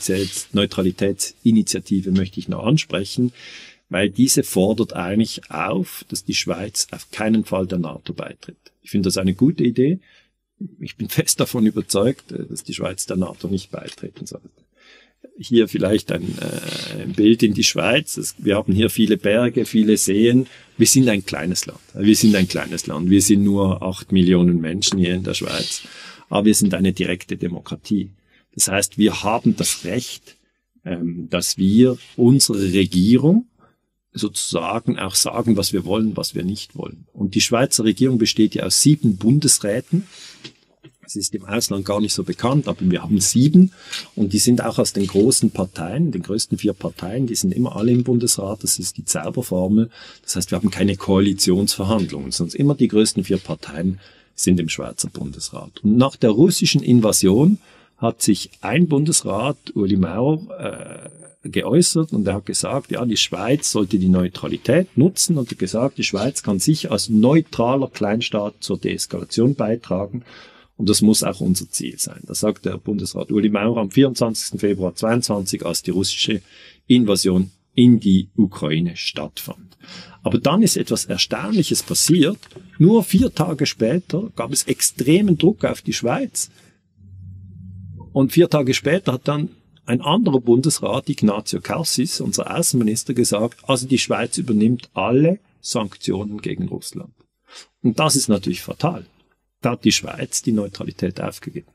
A: Neutralitätsinitiative möchte ich noch ansprechen, weil diese fordert eigentlich auf, dass die Schweiz auf keinen Fall der NATO beitritt. Ich finde das eine gute Idee. Ich bin fest davon überzeugt, dass die Schweiz der NATO nicht beitreten sollte. Hier vielleicht ein Bild in die Schweiz. Wir haben hier viele Berge, viele Seen. Wir sind ein kleines Land. Wir sind nur 8 Millionen Menschen hier in der Schweiz. Aber wir sind eine direkte Demokratie. Das heißt, wir haben das Recht, dass wir unsere Regierung sozusagen auch sagen, was wir wollen, was wir nicht wollen. Und die Schweizer Regierung besteht ja aus 7 Bundesräten. Es ist im Ausland gar nicht so bekannt, aber wir haben 7 und die sind auch aus den großen Parteien, den größten 4 Parteien, die sind immer alle im Bundesrat, das ist die Zauberformel. Das heißt, wir haben keine Koalitionsverhandlungen, sondern immer die größten 4 Parteien sind im Schweizer Bundesrat. Und nach der russischen Invasion hat sich ein Bundesrat, Ueli Maurer, geäußert und er hat gesagt, ja, die Schweiz sollte die Neutralität nutzen und hat gesagt, die Schweiz kann sich als neutraler Kleinstaat zur Deeskalation beitragen. Und das muss auch unser Ziel sein. Das sagt der Bundesrat Ueli Maurer am 24. Februar 2022, als die russische Invasion in die Ukraine stattfand. Aber dann ist etwas Erstaunliches passiert. Nur 4 Tage später gab es extremen Druck auf die Schweiz. Und 4 Tage später hat dann ein anderer Bundesrat, Ignazio Cassis, unser Außenminister, gesagt, also die Schweiz übernimmt alle Sanktionen gegen Russland. Und das ist natürlich fatal. Da hat die Schweiz die Neutralität aufgegeben.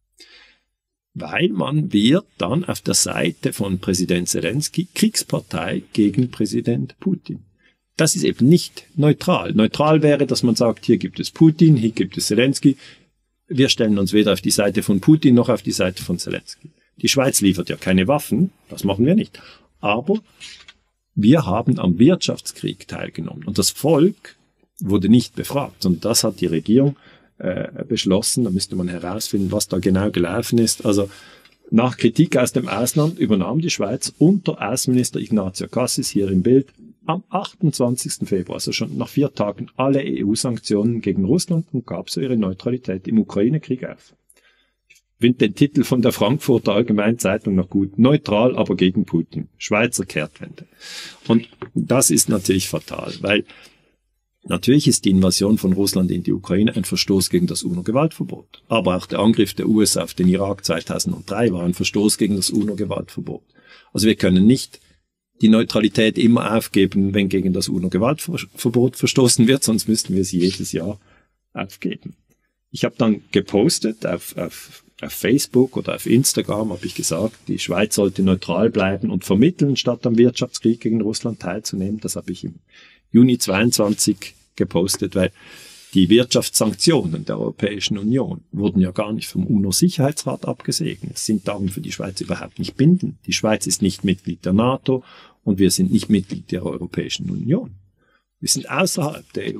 A: Weil man wird dann auf der Seite von Präsident Zelensky Kriegspartei gegen Präsident Putin. Das ist eben nicht neutral. Neutral wäre, dass man sagt, hier gibt es Putin, hier gibt es Zelensky. Wir stellen uns weder auf die Seite von Putin noch auf die Seite von Zelensky. Die Schweiz liefert ja keine Waffen, das machen wir nicht. Aber wir haben am Wirtschaftskrieg teilgenommen. Und das Volk wurde nicht befragt. Und das hat die Regierung beschlossen. Da müsste man herausfinden, was da genau gelaufen ist. Also nach Kritik aus dem Ausland übernahm die Schweiz unter Außenminister Ignazio Cassis, hier im Bild, am 28. Februar, also schon nach 4 Tagen, alle EU-Sanktionen gegen Russland und gab so ihre Neutralität im Ukraine-Krieg auf. Ich finde den Titel von der Frankfurter Allgemeinen Zeitung noch gut. Neutral, aber gegen Putin. Schweizer Kehrtwende. Und das ist natürlich fatal, weil natürlich ist die Invasion von Russland in die Ukraine ein Verstoß gegen das UNO-Gewaltverbot. Aber auch der Angriff der USA auf den Irak 2003 war ein Verstoß gegen das UNO-Gewaltverbot. Also wir können nicht die Neutralität immer aufgeben, wenn gegen das UNO-Gewaltverbot verstoßen wird, sonst müssten wir sie jedes Jahr aufgeben. Ich habe dann gepostet auf Facebook oder auf Instagram, habe ich gesagt, die Schweiz sollte neutral bleiben und vermitteln, statt am Wirtschaftskrieg gegen Russland teilzunehmen. Das habe ich im Juni 22 gepostet, weil die Wirtschaftssanktionen der Europäischen Union wurden ja gar nicht vom UNO-Sicherheitsrat abgesegnet, sind darum für die Schweiz überhaupt nicht bindend. Die Schweiz ist nicht Mitglied der NATO und wir sind nicht Mitglied der Europäischen Union. Wir sind außerhalb der EU.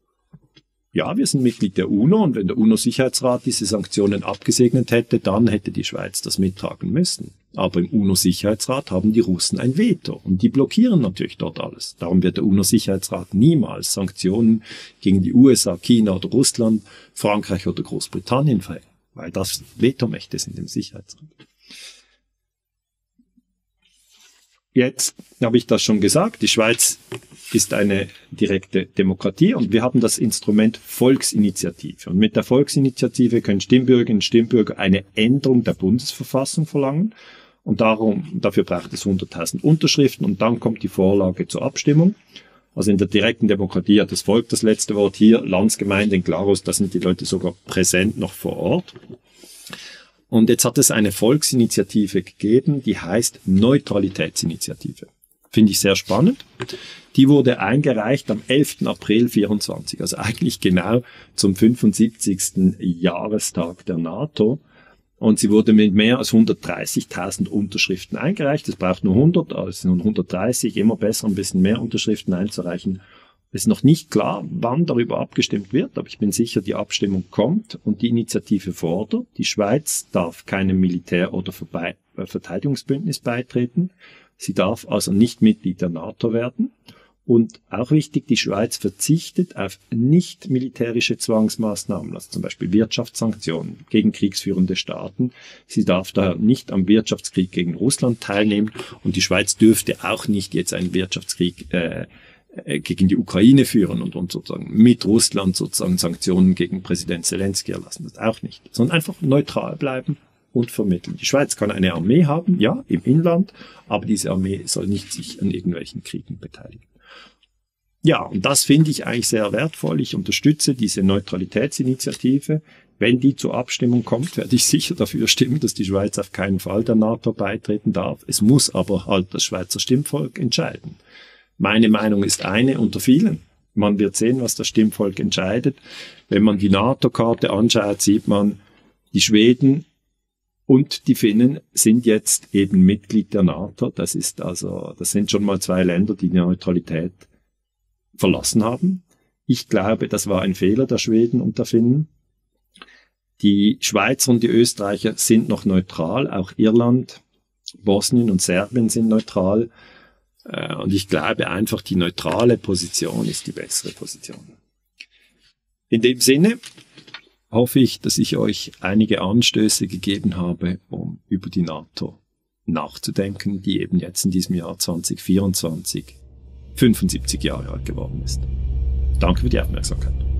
A: Ja, wir sind Mitglied der UNO und wenn der UNO-Sicherheitsrat diese Sanktionen abgesegnet hätte, dann hätte die Schweiz das mittragen müssen. Aber im UNO-Sicherheitsrat haben die Russen ein Veto und die blockieren natürlich dort alles. Darum wird der UNO-Sicherheitsrat niemals Sanktionen gegen die USA, China oder Russland, Frankreich oder Großbritannien verhängen, weil das Vetomächte sind im Sicherheitsrat. Jetzt habe ich das schon gesagt, die Schweiz ist eine direkte Demokratie und wir haben das Instrument Volksinitiative. Und mit der Volksinitiative können Stimmbürgerinnen und Stimmbürger eine Änderung der Bundesverfassung verlangen. Und dafür braucht es 100.000 Unterschriften und dann kommt die Vorlage zur Abstimmung. Also in der direkten Demokratie hat das Volk das letzte Wort. Hier, Landsgemeinde in Glarus, da sind die Leute sogar präsent noch vor Ort. Und jetzt hat es eine Volksinitiative gegeben, die heißt Neutralitätsinitiative. Finde ich sehr spannend. Die wurde eingereicht am 11. April 24, also eigentlich genau zum 75. Jahrestag der NATO. Und sie wurde mit mehr als 130.000 Unterschriften eingereicht. Es braucht nur 100, also nun 130, immer besser, ein bisschen mehr Unterschriften einzureichen. Es ist noch nicht klar, wann darüber abgestimmt wird, aber ich bin sicher, die Abstimmung kommt und die Initiative fordert, die Schweiz darf keinem Militär- oder Verteidigungsbündnis beitreten. Sie darf also nicht Mitglied der NATO werden. Und auch wichtig, die Schweiz verzichtet auf nicht militärische Zwangsmaßnahmen, also zum Beispiel Wirtschaftssanktionen gegen kriegsführende Staaten. Sie darf daher nicht am Wirtschaftskrieg gegen Russland teilnehmen und die Schweiz dürfte auch nicht jetzt einen Wirtschaftskrieg gegen die Ukraine führen und sozusagen mit Russland sozusagen Sanktionen gegen Präsident Zelensky erlassen. Das auch nicht, sondern einfach neutral bleiben und vermitteln. Die Schweiz kann eine Armee haben, ja, im Inland, aber diese Armee soll nicht sich an irgendwelchen Kriegen beteiligen. Ja, und das finde ich eigentlich sehr wertvoll. Ich unterstütze diese Neutralitätsinitiative. Wenn die zur Abstimmung kommt, werde ich sicher dafür stimmen, dass die Schweiz auf keinen Fall der NATO beitreten darf. Es muss aber halt das Schweizer Stimmvolk entscheiden. Meine Meinung ist eine unter vielen. Man wird sehen, was das Stimmvolk entscheidet. Wenn man die NATO-Karte anschaut, sieht man, die Schweden und die Finnen sind jetzt eben Mitglied der NATO. Das sind schon mal 2 Länder, die Neutralität verlassen haben. Ich glaube, das war ein Fehler der Schweden und der Finnen. Die Schweizer und die Österreicher sind noch neutral, auch Irland, Bosnien und Serbien sind neutral. Und ich glaube einfach, die neutrale Position ist die bessere Position. In dem Sinne hoffe ich, dass ich euch einige Anstöße gegeben habe, um über die NATO nachzudenken, die eben jetzt in diesem Jahr 2024 75 Jahre alt geworden ist. Danke für die Aufmerksamkeit.